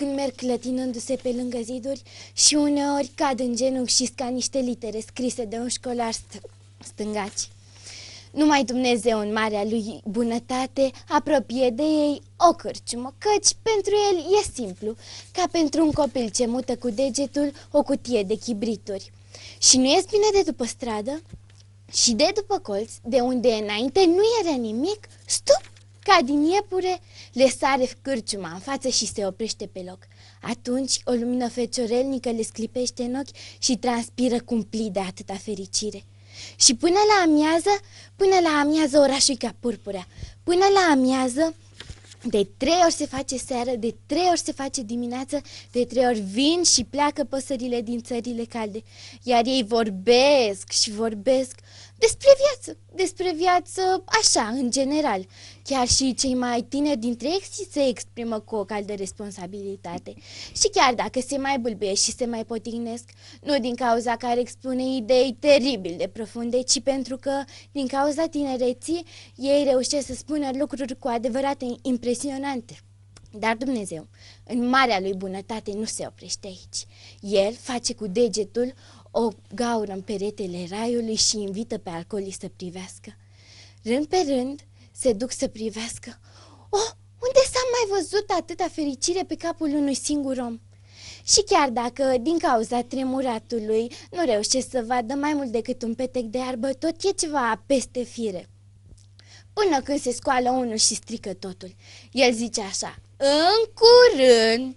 când merg clătinându-se pe lângă ziduri și uneori cad în genunchi și ca niște litere scrise de un școlar st stângaci. Numai Dumnezeu în marea lui bunătate apropie de ei o cârciumă, căci pentru el e simplu, ca pentru un copil ce mută cu degetul o cutie de chibrituri. Și nu ies bine de după stradă și de după colț, de unde înainte nu era nimic, stup, ca din iepure, le sare cârciuma în față și se oprește pe loc. Atunci o lumină feciorelnică le sclipește în ochi și transpiră cumplit de atâta fericire. Și până la amiază, până la amiază orașul ca purpurea. Până la amiază, de trei ori se face seară, de trei ori se face dimineață, de trei ori vin și pleacă păsările din țările calde. Iar ei vorbesc și vorbesc despre viață, despre viață așa, în general. Chiar și cei mai tineri dintre ei se exprimă cu o caldă responsabilitate. Și chiar dacă se mai bâlbâie și se mai potignesc, nu din cauza că ar expune idei teribil de profunde, ci pentru că, din cauza tinereții, ei reușesc să spună lucruri cu adevărat impresionante. Dar Dumnezeu, în marea lui bunătate, nu se oprește aici. El face cu degetul o gaură în peretele raiului și invită pe alcoolii să privească. Rând pe rând se duc să privească. Oh, unde s-a mai văzut atâta fericire pe capul unui singur om? Și chiar dacă, din cauza tremuratului, nu reușesc să vadă mai mult decât un petec de iarbă, tot e ceva peste fire. Până când se scoală unul și strică totul. El zice așa: în curând,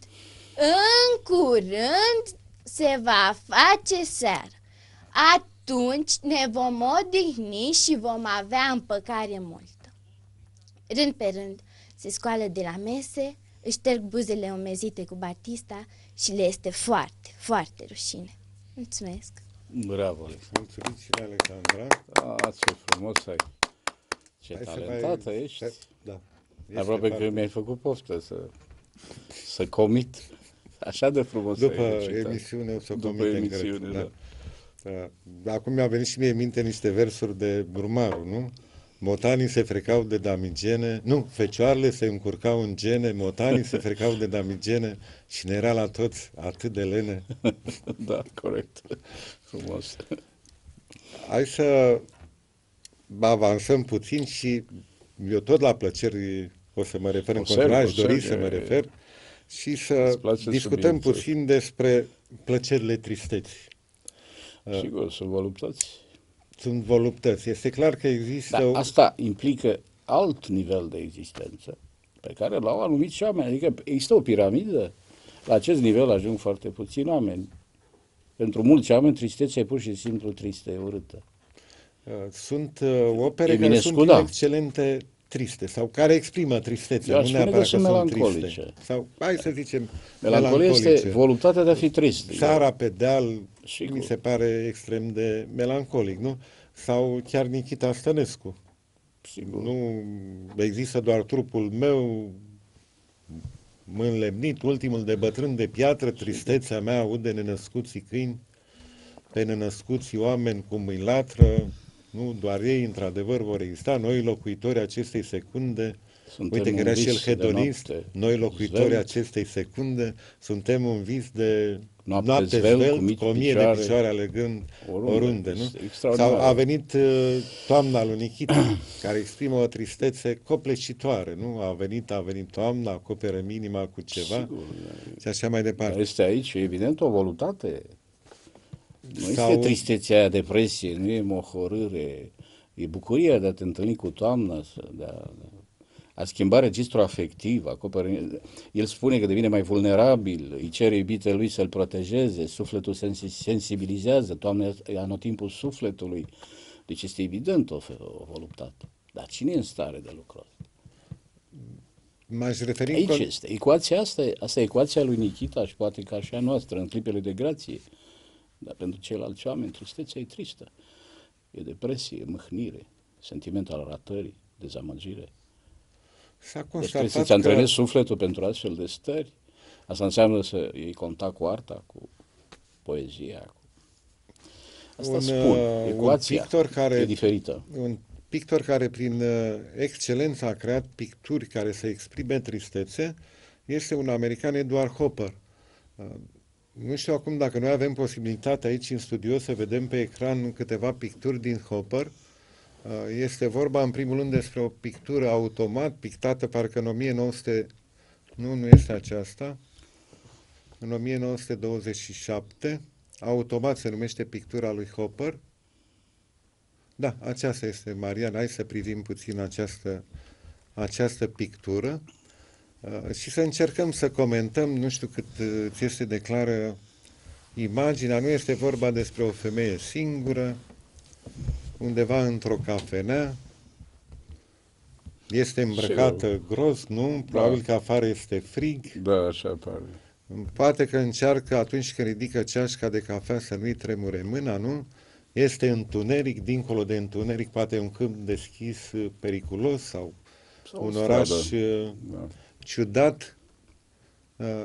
în curând se va face seară. Atunci ne vom odihni și vom avea împăcare multă. Rând pe rând se scoală de la mese, își șterg buzele umezite cu batista și le este foarte, foarte rușine. Mulțumesc! Bravo, Alexandra! Mulțumim și Alexandra! Ah, ce frumos ai! Ce Hai să talentată mai- ești! Da. Aproape că mi-ai făcut poftă să, să comit. Așa de frumos După ai recitat. emisiune o să o După comitem, emisiune, cred, da. Da. Da. Acum mi-a venit și mie în minte niște versuri de Brumaru, nu? Motanii se frecau de damigene, nu, fecioarele se încurcau în gene, motanii se frecau de damigene și ne era la toți atât de lene. Da, corect. Frumos. Hai să avansăm puțin și eu tot la plăceri o să mă refer în Observ, continuare, aș dori observ, să mă e- refer și să Îți place discutăm subiectul. puțin despre plăcerile tristeții. Sigur, sunt voluptați. Sunt voluptăți. Este clar că există... Dar o- asta implică alt nivel de existență pe care l-au anumiți oameni. Adică există o piramidă. La acest nivel ajung foarte puțini oameni. Pentru mulți oameni, tristețea e pur și simplu tristă, e urâtă. Uh, Sunt uh, opere care Eminescu, sunt da. excelente triste sau care exprimă tristețea, Eu aș nu spune neapărat că că sunt sunt melancolice. triste. Sau, hai să zicem, Melancolia este melancolice. voluptatea de a fi trist. Sara pe deal Sigur. mi se pare extrem de melancolic, nu? Sau chiar Nichita Stănescu. Sigur. Nu există doar trupul meu înlemnit, ultimul de bătrân de piatră, tristețea mea aude nenăscuții câini, pe nenăscuții oameni cum îi latră, nu doar ei, într-adevăr, vor exista noi locuitori acestei secunde. Suntem Uite că un era și el vis de hedonist, noapte noi locuitorii zvelt. acestei secunde, suntem un vis de Noapte noapte zvelt, zvelt, cu mici cu o mie picioare, de picioare alegând oriunde. oriunde, nu? Este extraordinar. Sau a venit uh, toamna lui Nichita, care exprimă o tristețe copleșitoare, nu? A venit, a venit toamna, acoperă minima cu ceva Sigur. și așa mai departe. Este aici, evident, o voluptate. Nu Sau- este tristețea aia, depresie, nu e mohorâre, e bucuria de a te întâlni cu toamna, să- de a, a schimba registrul afectiv, acoperă, el spune că devine mai vulnerabil, îi cere iubite lui să-l protejeze, sufletul sensi, sensibilizează, toamna e anotimpul sufletului, deci este evident o, fe- o voluptate. Dar cine e în stare de lucru ăsta? M-aș referi Aici încă- este. Ecuația asta, e- asta e ecuația lui Nichita și poate ca și a noastră, în clipele de grație. Dar pentru ceilalți oameni, tristețea e tristă. E depresie, e mâhnire, sentiment al ratării, dezamăgire. S-a Deci trebuie constatat să-ți că antrenezi sufletul pentru astfel de stări. Asta înseamnă să iei contact cu arta, cu poezia. Cu... Asta Un, spun. uh, un Ecuația pictor care- e diferită. un pictor care prin uh, excelență a creat picturi care să exprime tristețe este un american, Edward Hopper. Uh, nu știu acum dacă noi avem posibilitatea aici în studio să vedem pe ecran câteva picturi din Hopper. Uh, este vorba în primul rând despre o pictură automat, pictată parcă în o mie nouă sute... Nu, nu este aceasta. În o mie nouă sute douăzeci și șapte, automat se numește pictura lui Hopper. Da, aceasta este, Marian, hai să privim puțin această, această pictură uh, și să încercăm să comentăm, nu știu cât uh, ți este de clară imaginea, nu este vorba despre o femeie singură, undeva într-o cafenea, este îmbrăcată Sigur. gros, nu? Probabil Da. că afară este frig. Da, așa pare. Poate că încearcă atunci când ridică ceașca de cafea să nu-i tremure mâna, nu? Este întuneric, dincolo de întuneric, poate un câmp deschis uh, periculos sau, Sau o un stradă. oraș uh, Da. ciudat. Uh,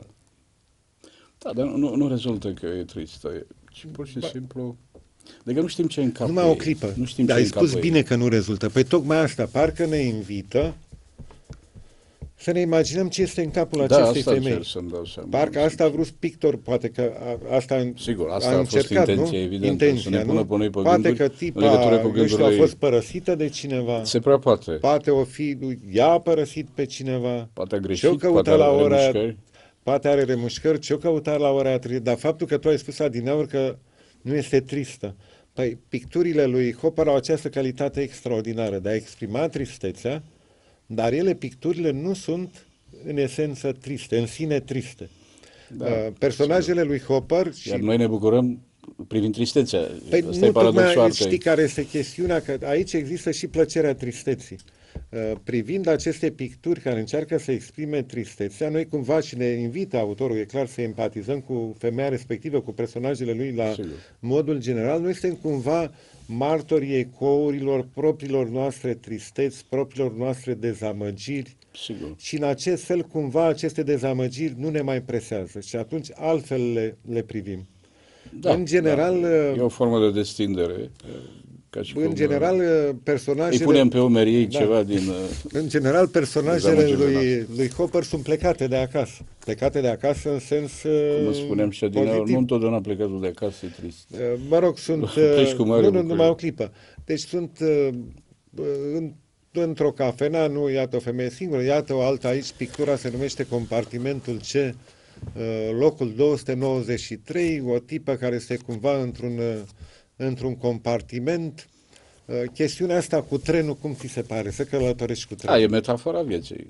Da, dar nu, nu rezultă că e tristă, ci pur și simplu... Adică nu știm ce în cap numai o clipă. Nu știm Dar ce ai în capul spus ei. bine că nu rezultă. Păi tocmai asta, parcă ne invită să ne imaginăm ce este în capul Da, acestei asta femei. încerc să-mi dau seama. Parcă asta a vrut pictor, poate că a, asta Sigur, asta a a fost încercat, intenția, nu? evident, Intenția, să ne pună nu? pe noi pe Poate gânduri că în tipa, legătură cu nu știu, a gândurile fost ei. părăsită de cineva. Se prea poate. Poate o fi, ea a părăsit pe cineva. Poate a Ce-o greșit, căuta poate are la ora, remușcări. poate are remușcări, ce-o căuta la ora treia. Dar faptul că tu ai spus adineauri că nu este tristă. Păi picturile lui Hopper au această calitate extraordinară de a exprima tristețea, dar ele, picturile, nu sunt în esență triste, în sine triste. Da, Uh, personajele lui Hopper și Iar noi ne bucurăm privind tristețea. Păi Asta nu, e paradoxul tocmai artei. știi care este chestiunea, că aici există și plăcerea tristeții. Uh, privind aceste picturi care încearcă să exprime tristețea, noi cumva și ne invită autorul, e clar, să empatizăm cu femeia respectivă, cu personajele lui la Sigur. modul general. Noi suntem cumva martorii ecourilor propriilor noastre tristeți, propriilor noastre dezamăgiri. Sigur. Și în acest fel, cumva, aceste dezamăgiri nu ne mai presează și atunci altfel le, le privim. Da, În general, da. uh, E o formă de destindere. Ca și În cum, general, îi personajele... punem pe umerii ei Da. ceva din... uh, În general, personajele dezamăgirile lui, lui Hopper sunt plecate de acasă. Plecate de acasă în sens Cum îți spuneam și adineauri, pozitiv. nu întotdeauna plecatul de acasă e trist. Uh, Mă rog, sunt... Pleci cu mare nu, nu, bucurie. numai o clipă. Deci sunt uh, în, într-o cafenea, nu, iată o femeie singură, iată o altă aici, pictura se numește Compartimentul C, uh, locul două sute nouăzeci și trei, o tipă care este cumva într-un, uh, într-un compartiment. Uh, chestiunea asta cu trenul, cum ți se pare? Să călătorești cu trenul? A, e metafora vieții.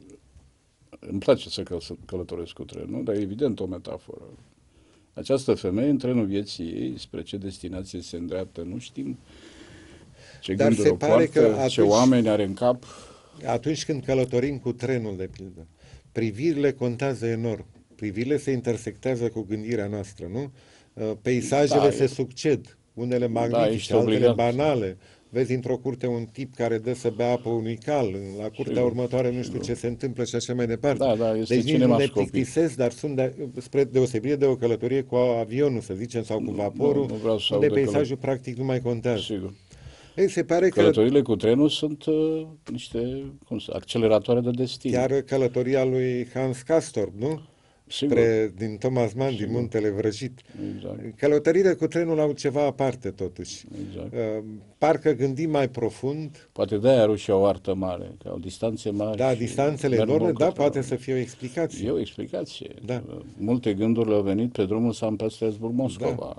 Îmi place să căl- să călătoresc cu trenul, dar e evident o metaforă. Această femeie, în trenul vieții ei, spre ce destinație se îndreaptă, nu știm. Ce Dar gânduri se o pare că poartă, ce atunci- oameni are în cap. Atunci când călătorim cu trenul, de pildă, privirile contează enorm. Privirile se intersectează cu gândirea noastră, nu? Uh, Peisajele Da, se e- succed, unele ești magnifice, altele obligat. banale. Vezi într-o curte un tip care dă să bea apă unui cal, la curtea Sigur, următoare nu știu sigur. ce se întâmplă și așa mai departe. Da, da, este deci nici nu ne cinemascopic. plictisesc, dar sunt de, spre deosebire de o călătorie cu avionul, să zicem, sau cu vaporul, nu vreau să unde aud de peisajul practic nu mai contează. Sigur. Ei, se pare că Călătorile cu trenul sunt uh, niște cum să, acceleratoare de destin. chiar călătoria lui Hans Castorp, nu? Sigur. Spre, din Thomas Mann, din Sigur. Muntele Vrăjit. Exact. Călătoriile cu trenul au ceva aparte, totuși. Exact. Uh, Parcă gândim mai profund, Poate de-aia are și o artă mare, că au distanțe mari. da, și distanțele merg enorme, mult da, către poate oameni. să fie o explicație. E o explicație. Da. Multe gânduri le-au venit pe drumul Sankt Petersburg-Moscova.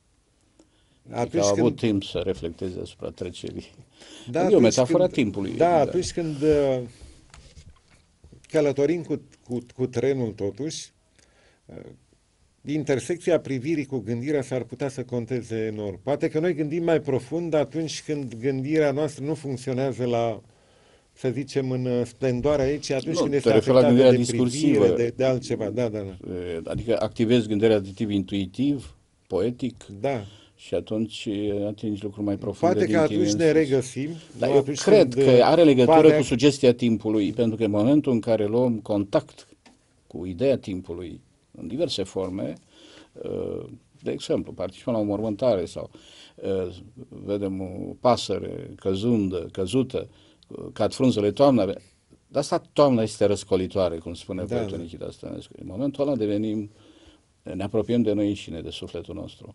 Da. Adică au avut timp să reflecteze asupra trecerii. da, e o atunci metaforă a când- timpului. Da, evident. atunci când uh, călătorim cu, cu, cu trenul, totuși, uh, intersecția privirii cu gândirea s-ar putea să conteze enorm. Poate că noi gândim mai profund atunci când gândirea noastră nu funcționează la, să zicem, în uh, splendoarea ei, ci atunci Nu, când te este referi la afectată gândirea de discursivă. privire, de, de altceva. Da, da, da. E, Adică activezi gândirea de tip intuitiv, poetic, Da. și atunci e, atingi lucruri mai profunde Poate din că tine atunci ne însuți. regăsim. Dar nu eu atunci cred când, că uh, are legătură poate- cu sugestia timpului, pentru că în momentul în care luăm contact cu ideea timpului în diverse forme, uh, de exemplu, participăm la o mormântare sau uh, vedem o pasăre căzundă, căzută, uh, cad frunzele toamna, De asta toamna este răscolitoare, cum spune Da, poetul da. Nichita Stănescu. În momentul ăla devenim, ne apropiem de noi înșine, de sufletul nostru.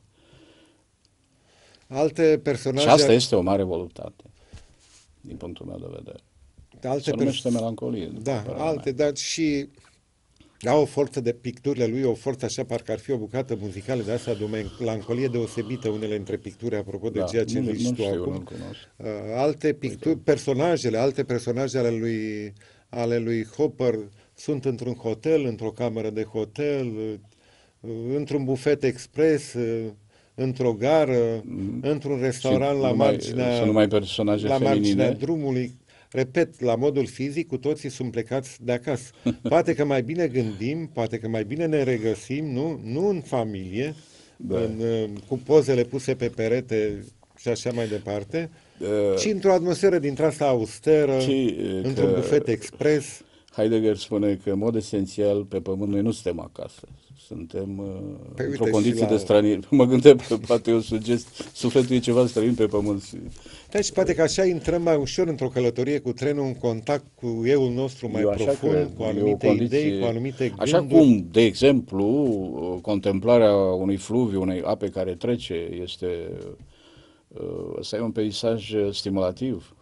Alte personaje... Și asta este o mare voluptate, din punctul meu de vedere. Alte Se numește pers- melancolie. după Da, părerea alte, mea. dar și au o forță de picturile lui, o forță așa, parcă ar fi o bucată muzicală de asta, de o melancolie deosebită, unele dintre picturi, apropo de Da, ceea ce nu, zici nu tu știu, acum. nu-l cunosc. Uh, alte picturi, personajele, alte personaje ale lui, ale lui Hopper sunt într-un hotel, într-o cameră de hotel, uh, într-un bufet expres, uh, într-o gară, într-un restaurant la numai- marginea, sunt numai personaje la marginea feminine? drumului. Repet, la modul fizic, cu toții sunt plecați de acasă. Poate că mai bine gândim, poate că mai bine ne regăsim, nu, nu în familie, Da. în, uh, cu pozele puse pe perete și așa mai departe, Uh, ci într-o atmosferă dintre asta austeră, ci, uh, într-un că- bufet expres. Heidegger spune că, în mod esențial, pe pământ noi nu suntem acasă. Suntem uh, Păi într-o uite, condiție și la- de străini. Mă gândesc că poate eu sugest, sufletul e ceva străin pe pământ. Deci poate că așa intrăm mai ușor într-o călătorie cu trenul, în contact cu euul nostru mai Eu așa profund, cred, cu e o anumite condiție- idei, cu anumite gânduri. Așa cum, de exemplu, contemplarea unui fluviu, unei ape care trece, este uh, ăsta e un peisaj stimulativ.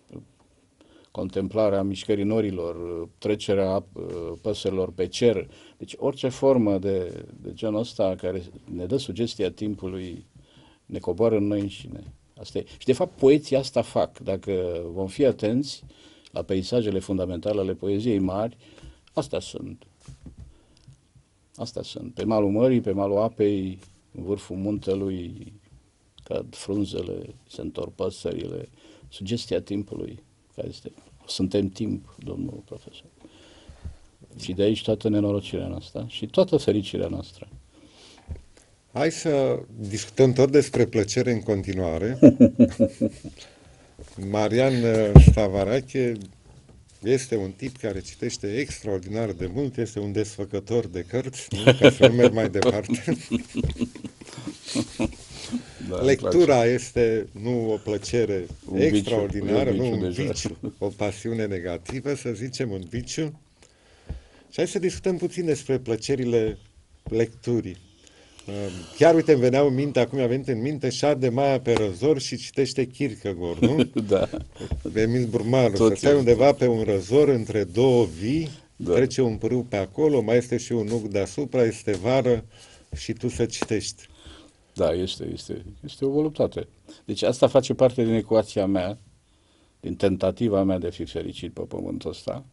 Contemplarea mișcării norilor, trecerea uh, păsărilor pe cer. Deci orice formă de, de genul ăsta care ne dă sugestia timpului, ne coboară în noi înșine. Asta e. Și de fapt poeții asta fac. Dacă vom fi atenți la peisajele fundamentale ale poeziei mari, astea sunt. Astea sunt. Pe malul mării, pe malul apei, în vârful muntelui, cad frunzele, se întorc păsările. Sugestia timpului, care este. Suntem timp, domnul profesor. Și de aici toată nenorocirea noastră și toată fericirea noastră. Hai să discutăm tot despre plăcere în continuare. Marian Stavarache este un tip care citește extraordinar de mult, este un desfăcător de cărți, nu? Ca să nu merg mai departe. Da, îmi Lectura este nu o plăcere Un extraordinară, viciu, e nu un un viciu deja. viciu, o pasiune negativă, să zicem un viciu. Și hai să discutăm puțin despre plăcerile lecturii. Uh, Chiar, uite, îmi venea în minte, acum mi-a venit în minte, șade Maia pe răzor și citește Kierkegaard, nu? Da. Emil Burmaru, Tot să stai eu. undeva pe un răzor între două vii, Da. trece un pârâu pe acolo, mai este și un nuc deasupra, este vară și tu să citești. Da, este, este, este o voluptate. Deci asta face parte din ecuația mea, din tentativa mea de a fi fericit pe pământul ăsta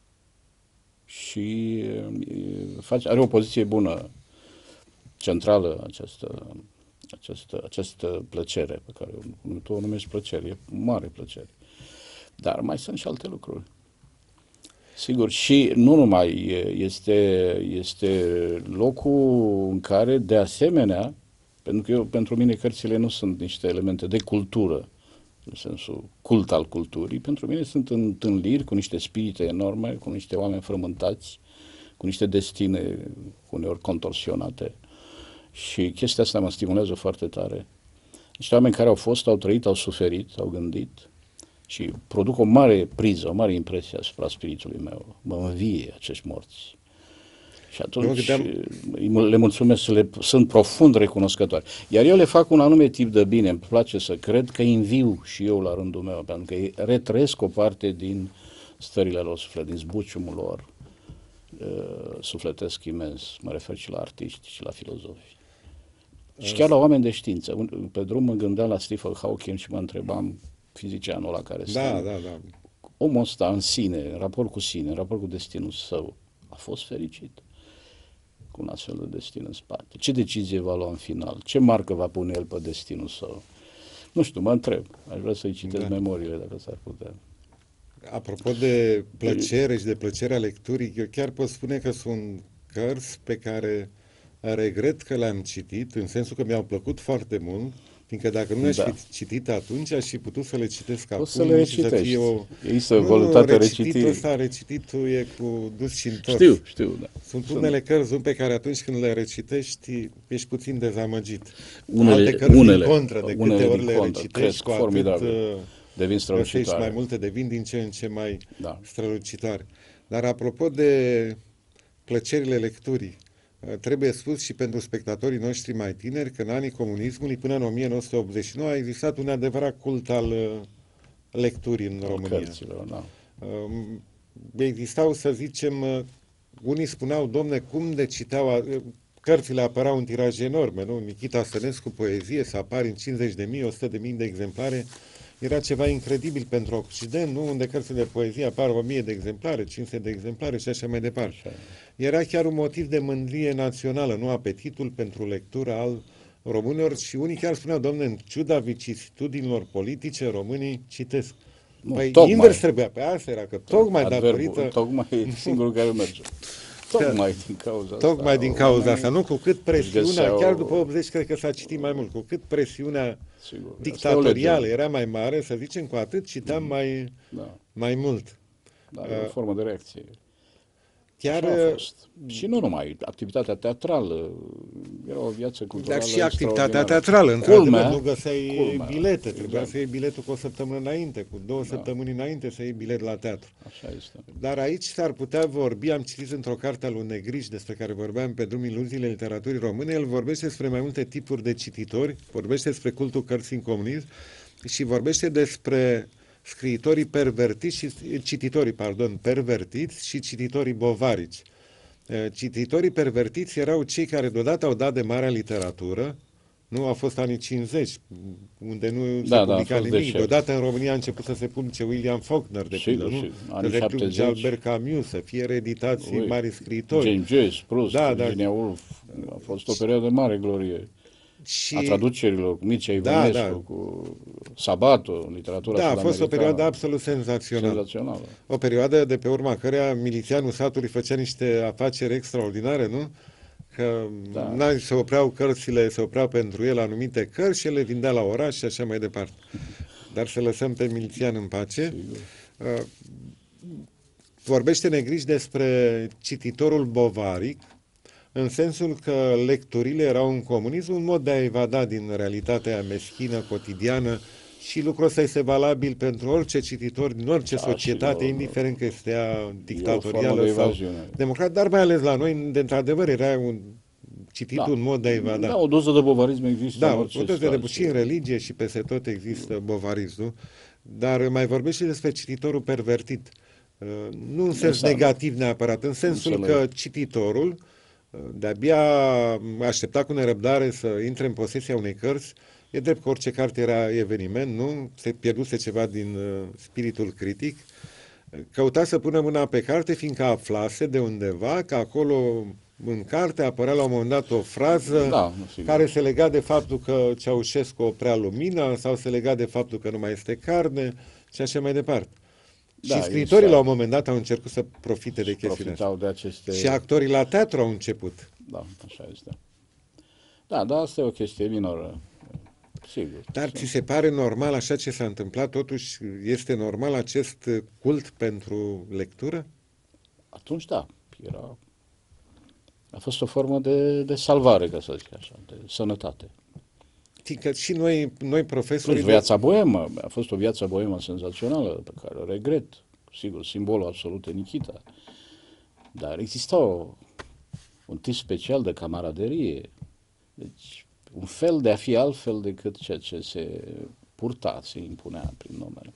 și e, face, are o poziție bună, centrală, această, această, această plăcere pe care o, tu o numești plăcere, e mare plăcere. Dar mai sunt și alte lucruri. Sigur, și nu numai este, este locul în care, de asemenea, pentru că eu, pentru mine cărțile nu sunt niște elemente de cultură, în sensul cult al culturii, pentru mine sunt întâlniri cu niște spirite enorme, cu niște oameni frământați, cu niște destine uneori contorsionate și chestia asta mă stimulează foarte tare. Niște oameni care au fost, au trăit, au suferit, au gândit și produc o mare priză, o mare impresie asupra spiritului meu. Mă învie acești morți. Și atunci gândeam... le mulțumesc, le, sunt profund recunoscători. Iar eu le fac un anume tip de bine, îmi place să cred că înviu și eu la rândul meu, pentru că retrăiesc o parte din stările lor suflet, din zbuciumul lor uh, sufletesc imens, mă refer și la artiști și la filozofi. Și chiar la oameni de știință. Pe drum mă gândeam la Stephen Hawking și mă întrebam, fizicianul ăla care stă, Da, da, da. omul ăsta în sine, în raport cu sine, în raport cu destinul său, a fost fericit cu un astfel de destin în spate? Ce decizie va lua în final? Ce marcă va pune el pe destinul său? Nu știu, mă întreb. Aș vrea să-i citesc Da. memoriile, dacă s-ar putea. Apropo de plăcere și de plăcerea lecturii, eu chiar pot spune că sunt cărți pe care regret că le-am citit, în sensul că mi-au plăcut foarte mult, fiindcă dacă nu le-aș Da. fi citit atunci, aș fi putut să le citesc acum să le și să recitești. fie o... Există Nu, voluntatea recititul recitirii. ăsta, recititul e cu dus și întors. Știu, știu, da. Sunt Sunt- unele cărți pe care atunci când le recitești, ești puțin dezamăgit. Unele- Alte cărți unele- din contră, de unele câte ori din le contră, recitești cresc cu atât formidabil. uh, devin găsești strălucitoare. mai multe, devin din ce în ce mai Da. strălucitoare. Dar apropo de plăcerile lecturii, trebuie spus și pentru spectatorii noștri mai tineri că în anii comunismului, până în o mie nouă sute optzeci și nouă, a existat un adevărat cult al uh, lecturii în România. Cărților, da. Um, Existau, să zicem, uh, unii spuneau, domne, cum de citeau, uh, cărțile apărau în tiraje enorme, nu? Nichita Stănescu, poezie, să apari în cincizeci de mii, o sută de mii de exemplare, era ceva incredibil pentru Occident, nu? Unde cărțile de poezie apar o mie de exemplare, cinci sute de exemplare și așa mai departe. Așa. Era chiar un motiv de mândrie națională, nu apetitul pentru lectură al românilor și unii chiar spuneau, domne, în ciuda vicisitudinilor politice, românii citesc. Nu, Păi tocmai. invers trebuia, pe asta era, că tocmai Adverbul, datorită... Tocmai e singurul care merge. Tocmai din cauza asta. Tocmai din cauza oamenii asta, nu? Cu cât presiunea, găseau- chiar după optzeci, cred că s-a citit mai mult, cu cât presiunea Sigur, dictatorială asta e o era mai mare, să zicem, cu atât citam mai, Da, mai mult. da, e o formă de reacție. Chiar, Așa a fost. Și nu numai, activitatea teatrală, era o viață culturală dar și activitatea extraordinară. teatrală, într-adevăr, Culmea, nu găseai culmea, bilete, trebuia exact. să iei biletul cu o săptămână înainte, cu două Da. săptămâni înainte să iei bilet la teatru. Așa este. Dar aici s-ar putea vorbi, am citit într-o carte a lui Negriș, despre care vorbeam pe drum iluziile literaturii române, el vorbește despre mai multe tipuri de cititori, vorbește despre cultul cărții în comunism și vorbește despre scriitorii pervertiți și cititorii, pardon, pervertiți și cititorii bovarici. Cititorii pervertiți erau cei care deodată au dat de marea literatură, nu, a fost anii cincizeci, unde nu Da, s-a da, a publicat fost nimic. deșert. Deodată în România a început să se publice William Faulkner, de Sigur, pildă, nu? sigur. Să Anii se publice șaptezeci. Albert Camus, să fie reeditați Ui. mari scriitori. James Joyce, Proust, Da, da. Virginia Woolf, a fost o perioadă de mare glorie Și a traducerilor, cu Mircea Da, Ivănescu, da. cu Sabato, literatura da, a fost o sud-americană. perioadă absolut senzațională. senzațională. O perioadă de pe urma căreia milițianul satului făcea niște afaceri extraordinare, nu? Că Da. da. se opreau cărțile, se opreau pentru el anumite cărți și el le vindea la oraș și așa mai departe. Dar să lăsăm pe milițian în pace. Uh, Vorbește Negriș despre cititorul bovaric, în sensul că lecturile erau în comunism un mod de a evada din realitatea meschină, cotidiană, și lucrul ăsta este valabil pentru orice cititor din orice Da, societate, sigur. indiferent că este ea E o formă dictatorială de sau evaziune. democrat, dar mai ales la noi, de într-adevăr, era un citit Da. un mod de a evada. Da, o doză de bovarism există Da, în o orice puteți de situație. și în religie și peste tot există bovarism, nu? Dar mai vorbește și despre cititorul pervertit. Uh, Nu în sens Înseamnă. negativ neapărat, în sensul Înțeleg. că cititorul uh, de-abia aștepta cu nerăbdare să intre în posesia unei cărți. E drept că orice carte era eveniment, nu? Se pierduse ceva din uh, spiritul critic. Căuta să pună mâna pe carte, fiindcă aflase de undeva că acolo în carte apărea la un moment dat o frază Da, sigur. care se lega de faptul că Ceaușescu oprea lumina sau se lega de faptul că nu mai este carne și așa mai departe. Da, și scriitorii exact. la un moment dat au încercat să profite de chestiile astea. Profitau de aceste... Și actorii la teatru au început. Da, așa este. Da, dar asta e o chestie minoră. Sigur. Dar ți se pare normal așa ce s-a întâmplat? Totuși este normal acest cult pentru lectură? Atunci, da, era... A fost o formă de, de salvare, ca să zic așa, de sănătate. Fiindcă și noi, noi profesorii... Plus, viața boemă, a fost o viață boemă senzațională, pe care o regret. Sigur, simbolul absolut e Nichita. Dar exista o, un tip special de camaraderie. Deci, un fel de a fi altfel decât ceea ce se purta, se impunea prin numele.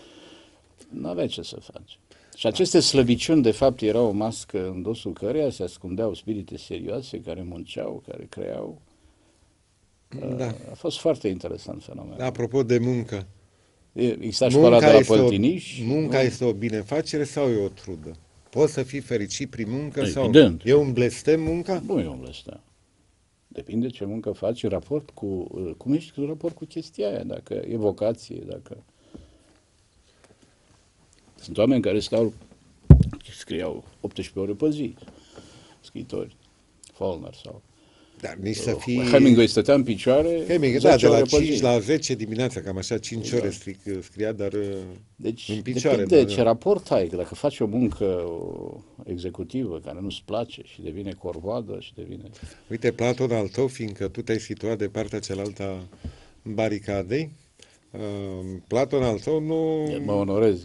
Nu avea ce să faci. Și aceste slăbiciuni, de fapt, erau o mască în dosul căreia se ascundeau spirite serioase care munceau, care creau. Da. A fost foarte interesant fenomenul. Apropo de muncă, Exista școala de la este, o, Păltiniș. munca nu? este o binefacere sau e o trudă? Poți să fii fericit prin muncă Evident. sau e un blestem munca? Nu e un blestem. Depinde ce muncă faci în raport cu, cum ești în raport cu chestia aia, dacă e vocație, dacă... Sunt oameni care stau, scriau optsprezece ore pe zi, scriitori, Faulkner sau... Dar nici să fii... Hemingway stătea în picioare, Hemingway, da, de zece la ore pe cinci zi. la zece dimineața, cam așa, cinci Exact. ore stric, scria, dar Deci în picioare. depinde da, ce da. raport ai, că dacă faci o muncă o, executivă care nu-ți place și devine corvoadă și devine... Uite, Platon al tău, fiindcă tu te-ai situat de partea cealaltă a baricadei, Uh, Platon al tău nu... Mă onorez.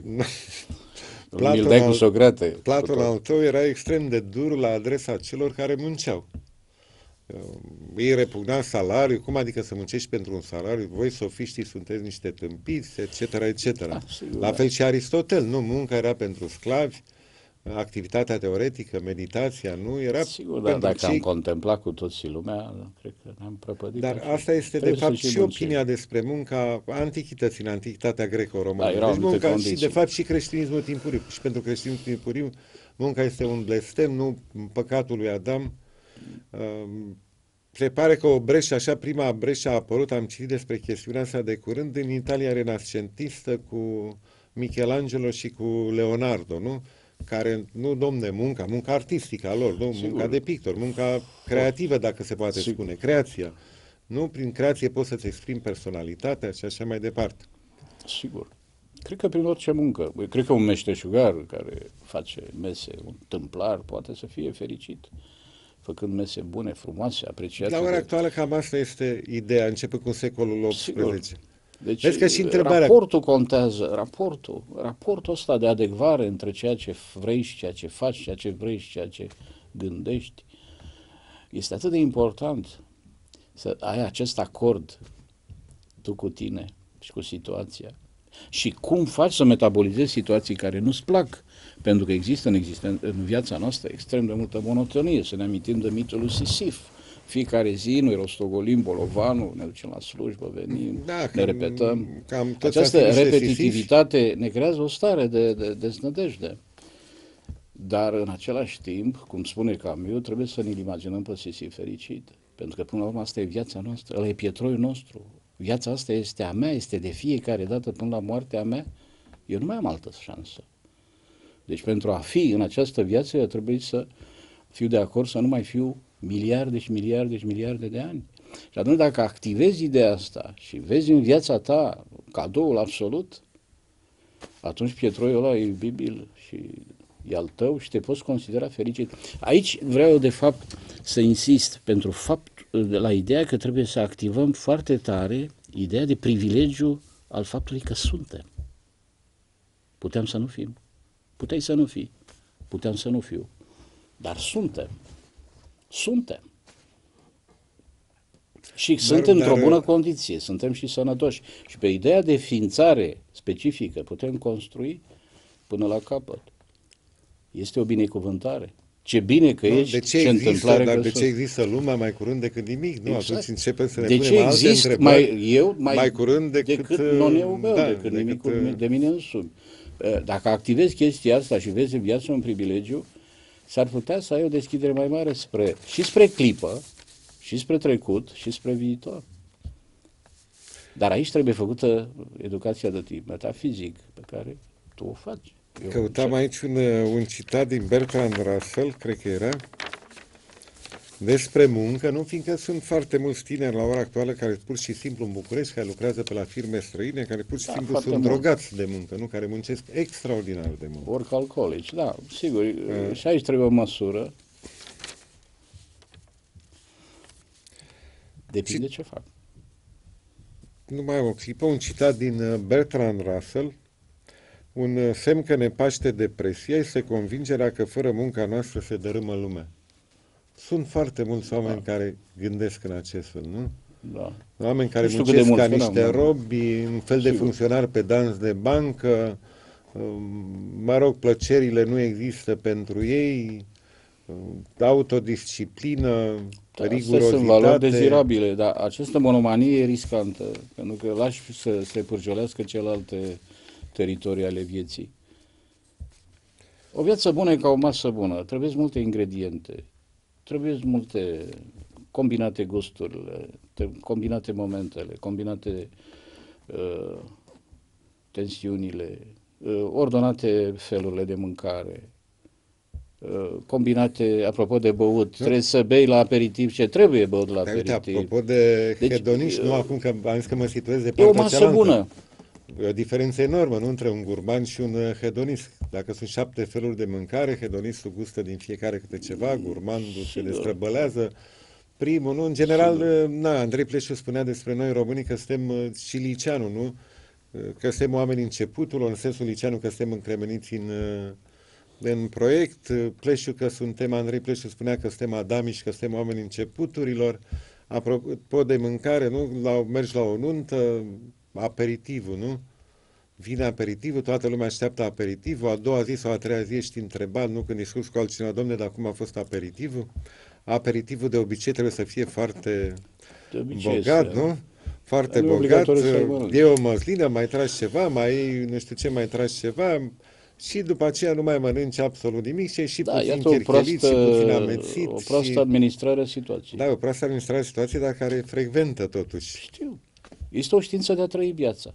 Platon Îl dai cu al, Socrate. Platon al tău era extrem de dur la adresa celor care munceau. Uh, Ei repugna salariul, cum adică să muncești pentru un salariu? Voi, sofiștii, sunteți niște tâmpiți, et cetera, et cetera. Ah, sigur, La da. fel și Aristotel, nu? Munca era pentru sclavi, activitatea teoretică, meditația, nu? Era Sigur, dar pentru dacă cei... am contemplat cu toții lumea, cred că ne-am prăpădit. Dar așa. asta este, de Trebuie fapt, să și muncim. opinia despre munca antichității, în antichitatea greco-romană. Da, erau deci anumite munca și, condiții. de fapt, și creștinismul timpuriu. Și pentru creștinismul timpuriu, munca este un blestem, nu păcatul lui Adam. Um, Se pare că o breșă, așa, prima breșă a apărut, am citit despre chestiunea asta de curând, în Italia renascentistă cu Michelangelo și cu Leonardo, nu? Care, nu, domne, munca, munca artistică a lor, nu? Sigur. Munca de pictor, munca creativă, dacă se poate Sigur. spune, creația. Nu? Prin creație poți să-ți exprimi personalitatea și așa mai departe. Sigur. Cred că prin orice muncă. Cred că un meșteșugar care face mese, un tâmplar, poate să fie fericit, făcând mese bune, frumoase, apreciate. La ora de- actuală cam asta este ideea, începând cu secolul optsprezece. Sigur. Deci, Vezi că și întrebarea- raportul contează, raportul, raportul ăsta de adecvare între ceea ce vrei și ceea ce faci, ceea ce vrei și ceea ce gândești, este atât de important să ai acest acord tu cu tine și cu situația. Și cum faci să metabolizezi situații care nu-ți plac? Pentru că există în, existen- în viața noastră extrem de multă monotonie. Să ne amintim de mitul lui Sisif. Fiecare zi noi rostogolim bolovanul, ne ducem la slujbă, venim, Da, ne cam- repetăm. cam toți Această am fi niște repetitivitate ne creează o stare de, de deznădejde. Dar în același timp, cum spune Camus, trebuie să ne-l imaginăm pe Sisif fericit. Pentru că până la urmă asta e viața noastră, ăla e pietroiul nostru. Viața asta este a mea, este de fiecare dată până la moartea mea. Eu nu mai am altă șansă. Deci pentru a fi în această viață, eu trebuie să fiu de acord să nu mai fiu miliarde și miliarde și miliarde de ani. Și atunci dacă activezi ideea asta și vezi în viața ta cadoul absolut, atunci pietroiul ăla e iubibil și e al tău și te poți considera fericit. Aici vreau eu de fapt să insist pentru fapt la ideea că trebuie să activăm foarte tare ideea de privilegiu al faptului că suntem. Puteam să nu fim. Puteai să nu fii. Puteam să nu fiu. Dar suntem. Suntem. Și dar, suntem într-o bună condiție, suntem și sănătoși. Și pe ideea de ființare specifică putem construi până la capăt. Este o binecuvântare. Ce bine că Nu, ești, de ce ce există, întâmplare dar că de sunt. ce există lumea mai curând decât nimic? Nu, Exact. atunci începem să ne De punem ce alte exist întrebări. mai, eu mai, mai curând decât, decât noneu meu, da, decât, decât, nimicul meu, de mine însumi. Dacă activezi chestia asta și vezi în viață un privilegiu, s-ar putea să ai o deschidere mai mare spre, și spre clipă, și spre trecut, și spre viitor. Dar aici trebuie făcută educația de tip metafizic, pe care tu o faci. Eu Căutam aici un, un citat din Bertrand Russell, cred că era, despre muncă, nu fiindcă sunt foarte mulți tineri la ora actuală care pur și simplu în București, care lucrează pe la firme străine, care pur și Da, simplu foarte sunt mult. drogați de muncă, nu? Care muncesc extraordinar de mult. Work alcoolici, da, sigur. Și aici trebuie o măsură. Depinde ce fac. Nu mai am o clipă, un citat din uh, Bertrand Russell. Un uh, semn că ne paște depresia este convingerea că fără munca noastră se dărâmă lumea. Sunt foarte mulți oameni Da. care gândesc în acest fel, nu? Da. Oameni care Nu știu cât de muncesc ca mulți, niște da, robi, un fel de sigur. funcționari pe dans de bancă, um, mă rog, plăcerile nu există pentru ei, um, autodisciplină, Da, astea sunt valori rigurozitate. dezirabile, dar această monomanie e riscantă, pentru că lași să se pârjolească celelalte teritorii ale vieții. O viață bună e ca o masă bună, trebuie multe ingrediente, trebuie multe combinate gusturile, te- combinate momentele, combinate uh, tensiunile, uh, ordonate felurile de mâncare, uh, combinate, apropo de băut, trebuie să bei la aperitiv ce trebuie băut la Dar uite, aperitiv. apropo de Deci, hedoniști, nu uh, acum că am zis că mă situez de E o partea masă cealaltă. bună. E o diferență enormă, nu? Între un gurman și un uh, hedonist. Dacă sunt șapte feluri de mâncare, hedonistul gustă din fiecare câte ceva, gurmanul se Sigur. destrăbălează. Primul, nu? În general, uh, na, Andrei Pleșu spunea despre noi românii că suntem uh, și liceanul, nu? că suntem oameni începutul, în sensul liceanu că suntem încremeniți în, în proiect, Pleșu că suntem, Andrei Pleșu spunea că suntem adamici, că suntem oameni începuturilor, apropo de mâncare, nu? La, mergi la o nuntă, aperitivul, nu? Vine aperitivul, toată lumea așteaptă aperitivul, a doua zi sau a treia zi ești întrebat, nu când discuți cu altcineva, domne, dar cum a fost aperitivul? Aperitivul de obicei trebuie să fie foarte De obicei bogat, este, nu? Foarte nu e bogat, obligatoriu să-i mănânci. e o măslină, mai tragi ceva, mai nu știu ce, mai tragi ceva și după aceea nu mai mănânci absolut nimic și e și Da, puțin iată o cherchelit și proastă, puțin amețit. o proastă și... administrare a situației. Da, o proastă administrare a situației, dar care e frecventă totuși. Știu. Este o știință de a trăi viața.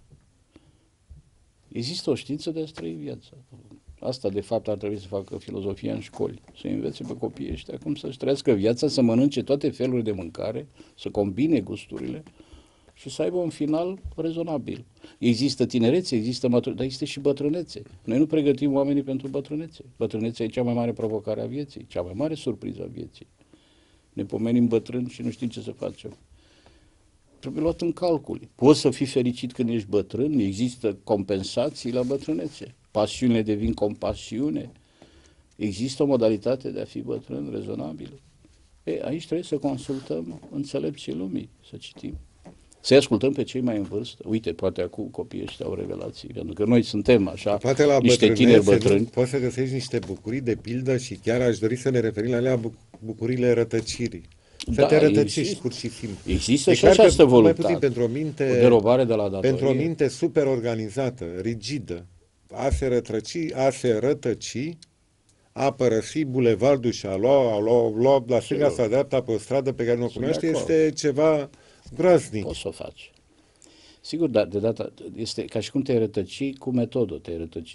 Există o știință de a trăi viața. Asta, de fapt, ar trebui să facă filozofia în școli. Să învețe pe copiii ăștia cum să-și trăiască viața, să mănânce toate felurile de mâncare, să combine gusturile și să aibă un final rezonabil. Există tinerețe, există maturitate, dar există și bătrânețe. Noi nu pregătim oamenii pentru bătrânețe. Bătrânețea e cea mai mare provocare a vieții, cea mai mare surpriză a vieții. Ne pomenim bătrâni și nu știm ce să facem. Trebuie luat în calcul. Poți să fii fericit când ești bătrân, există compensații la bătrânețe. Pasiunile devin compasiune. Există o modalitate de a fi bătrân rezonabilă. E, aici trebuie să consultăm înțelepții lumii, să citim. Să-i ascultăm pe cei mai în vârstă. Uite, poate acum copiii ăștia au revelații, pentru că noi suntem așa, Poate la niște tineri bătrâni. Poți să găsești niște bucurii de pildă și chiar aș dori să ne referim la alea bucurile rătăcirii. Să Da, te rătăcești există. pur și simplu. Există E și clar că, această mai voluntate. puțin pentru o minte, O derobare de la datorie. pentru o minte super organizată, rigidă, a se rătăci, a se rătăci, a părăsi bulevardul și a lua, a lua, lua la stânga sau dreapta pe o stradă pe care nu o Sunt cunoaște, de acord. este ceva groaznic. Poți să o faci. Sigur, dar de data este ca și cum te-ai rătăci cu metodă, te-ai rătăci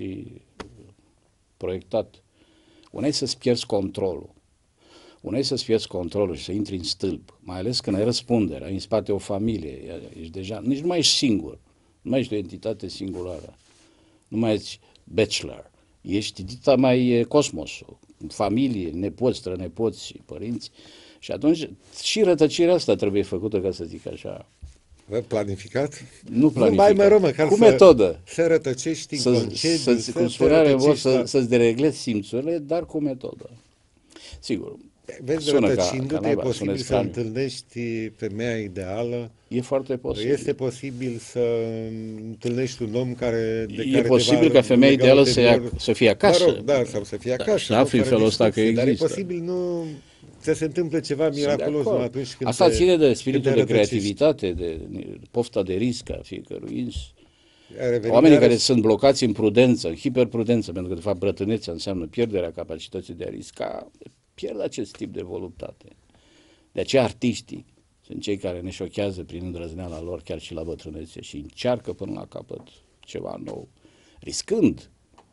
proiectat. Una e să-ți pierzi controlul. Una e să-ți pierzi controlul și să intri în stâlp, mai ales când ai răspundere, ai în spate o familie, ești deja, nici nu mai ești singur, nu mai ești o entitate singulară, nu mai ești bachelor, ești dita mai cosmosul, familie, nepoți, strănepoți și părinți. Și atunci și rătăcirea asta trebuie făcută, ca să zic așa. Planificat? Nu planificat. Nu mai mă rog, măcar cu să, metodă. Să rătăcești în să, concediu, să, să, cum să spunea Revo, să, la... să-ți dereglezi simțurile, dar cu metodă. Sigur. Vezi, sună rătăcindu-te, ca, e ca posibil să întâlnești femeia ideală. E foarte posibil. Este posibil să întâlnești un om care... De e care posibil ca femeia ideală să, ia, să fie acasă. Mă rog, da, sau să fie acasă. Da, prin felul ăsta că există. Dar e posibil nu să se întâmple ceva miraculos atunci când Asta te, ține de spiritul de rătăcești. creativitate, de pofta de risc a fiecărui ins. Oamenii Oamenii care sunt blocați în prudență, în hiperprudență, pentru că de fapt brătânețea înseamnă pierderea capacității de a risca, pierd acest tip de voluptate. De aceea artiștii sunt cei care ne șochează prin îndrăzneala lor chiar și la bătrânețe și încearcă până la capăt ceva nou, riscând.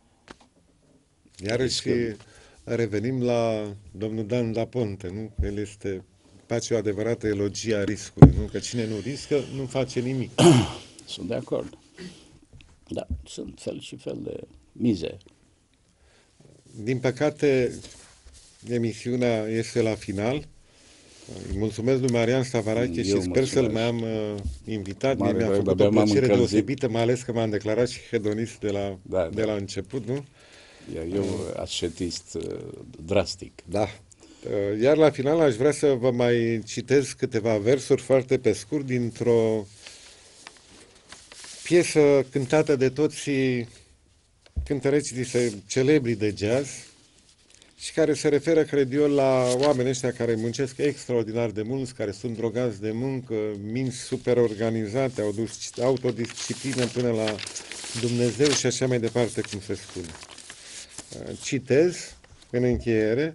Iarăși riscând. Revenim la domnul Dan Da Ponte, nu? El este, face o adevărată elogie a riscului, nu? Că cine nu riscă, nu face nimic. Sunt de acord. Da, sunt fel și fel de mize. Din păcate, emisiunea este la final. Îi mulțumesc lui Marian Stavarache și sper să-l mai am uh, invitat. Mie mi-a făcut o plăcere deosebită, mai ales că m-am declarat și hedonist de la, da, de da. la început, nu? Iar eu ascetist uh, drastic. Da. Uh, iar la final aș vrea să vă mai citez câteva versuri foarte pe scurt dintr-o piesă cântată de toți cântăreții celebri de jazz și care se referă, cred eu, la oamenii ăștia care muncesc extraordinar de mulți, care sunt drogați de muncă, minți super organizate, au dus autodisciplină până la Dumnezeu și așa mai departe, cum se spune. Citez în încheiere: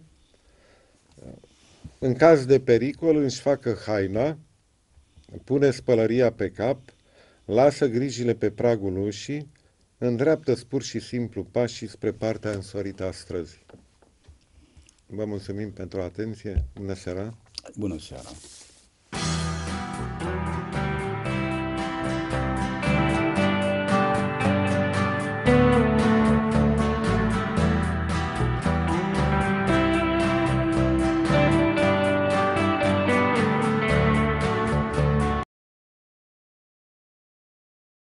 în caz de pericol își facă haina, pune spălăria pe cap, lasă grijile pe pragul ușii, îndreaptă pur și simplu pașii spre partea însorită a străzii. Vă mulțumim pentru atenție. Bună seara! Bună seara!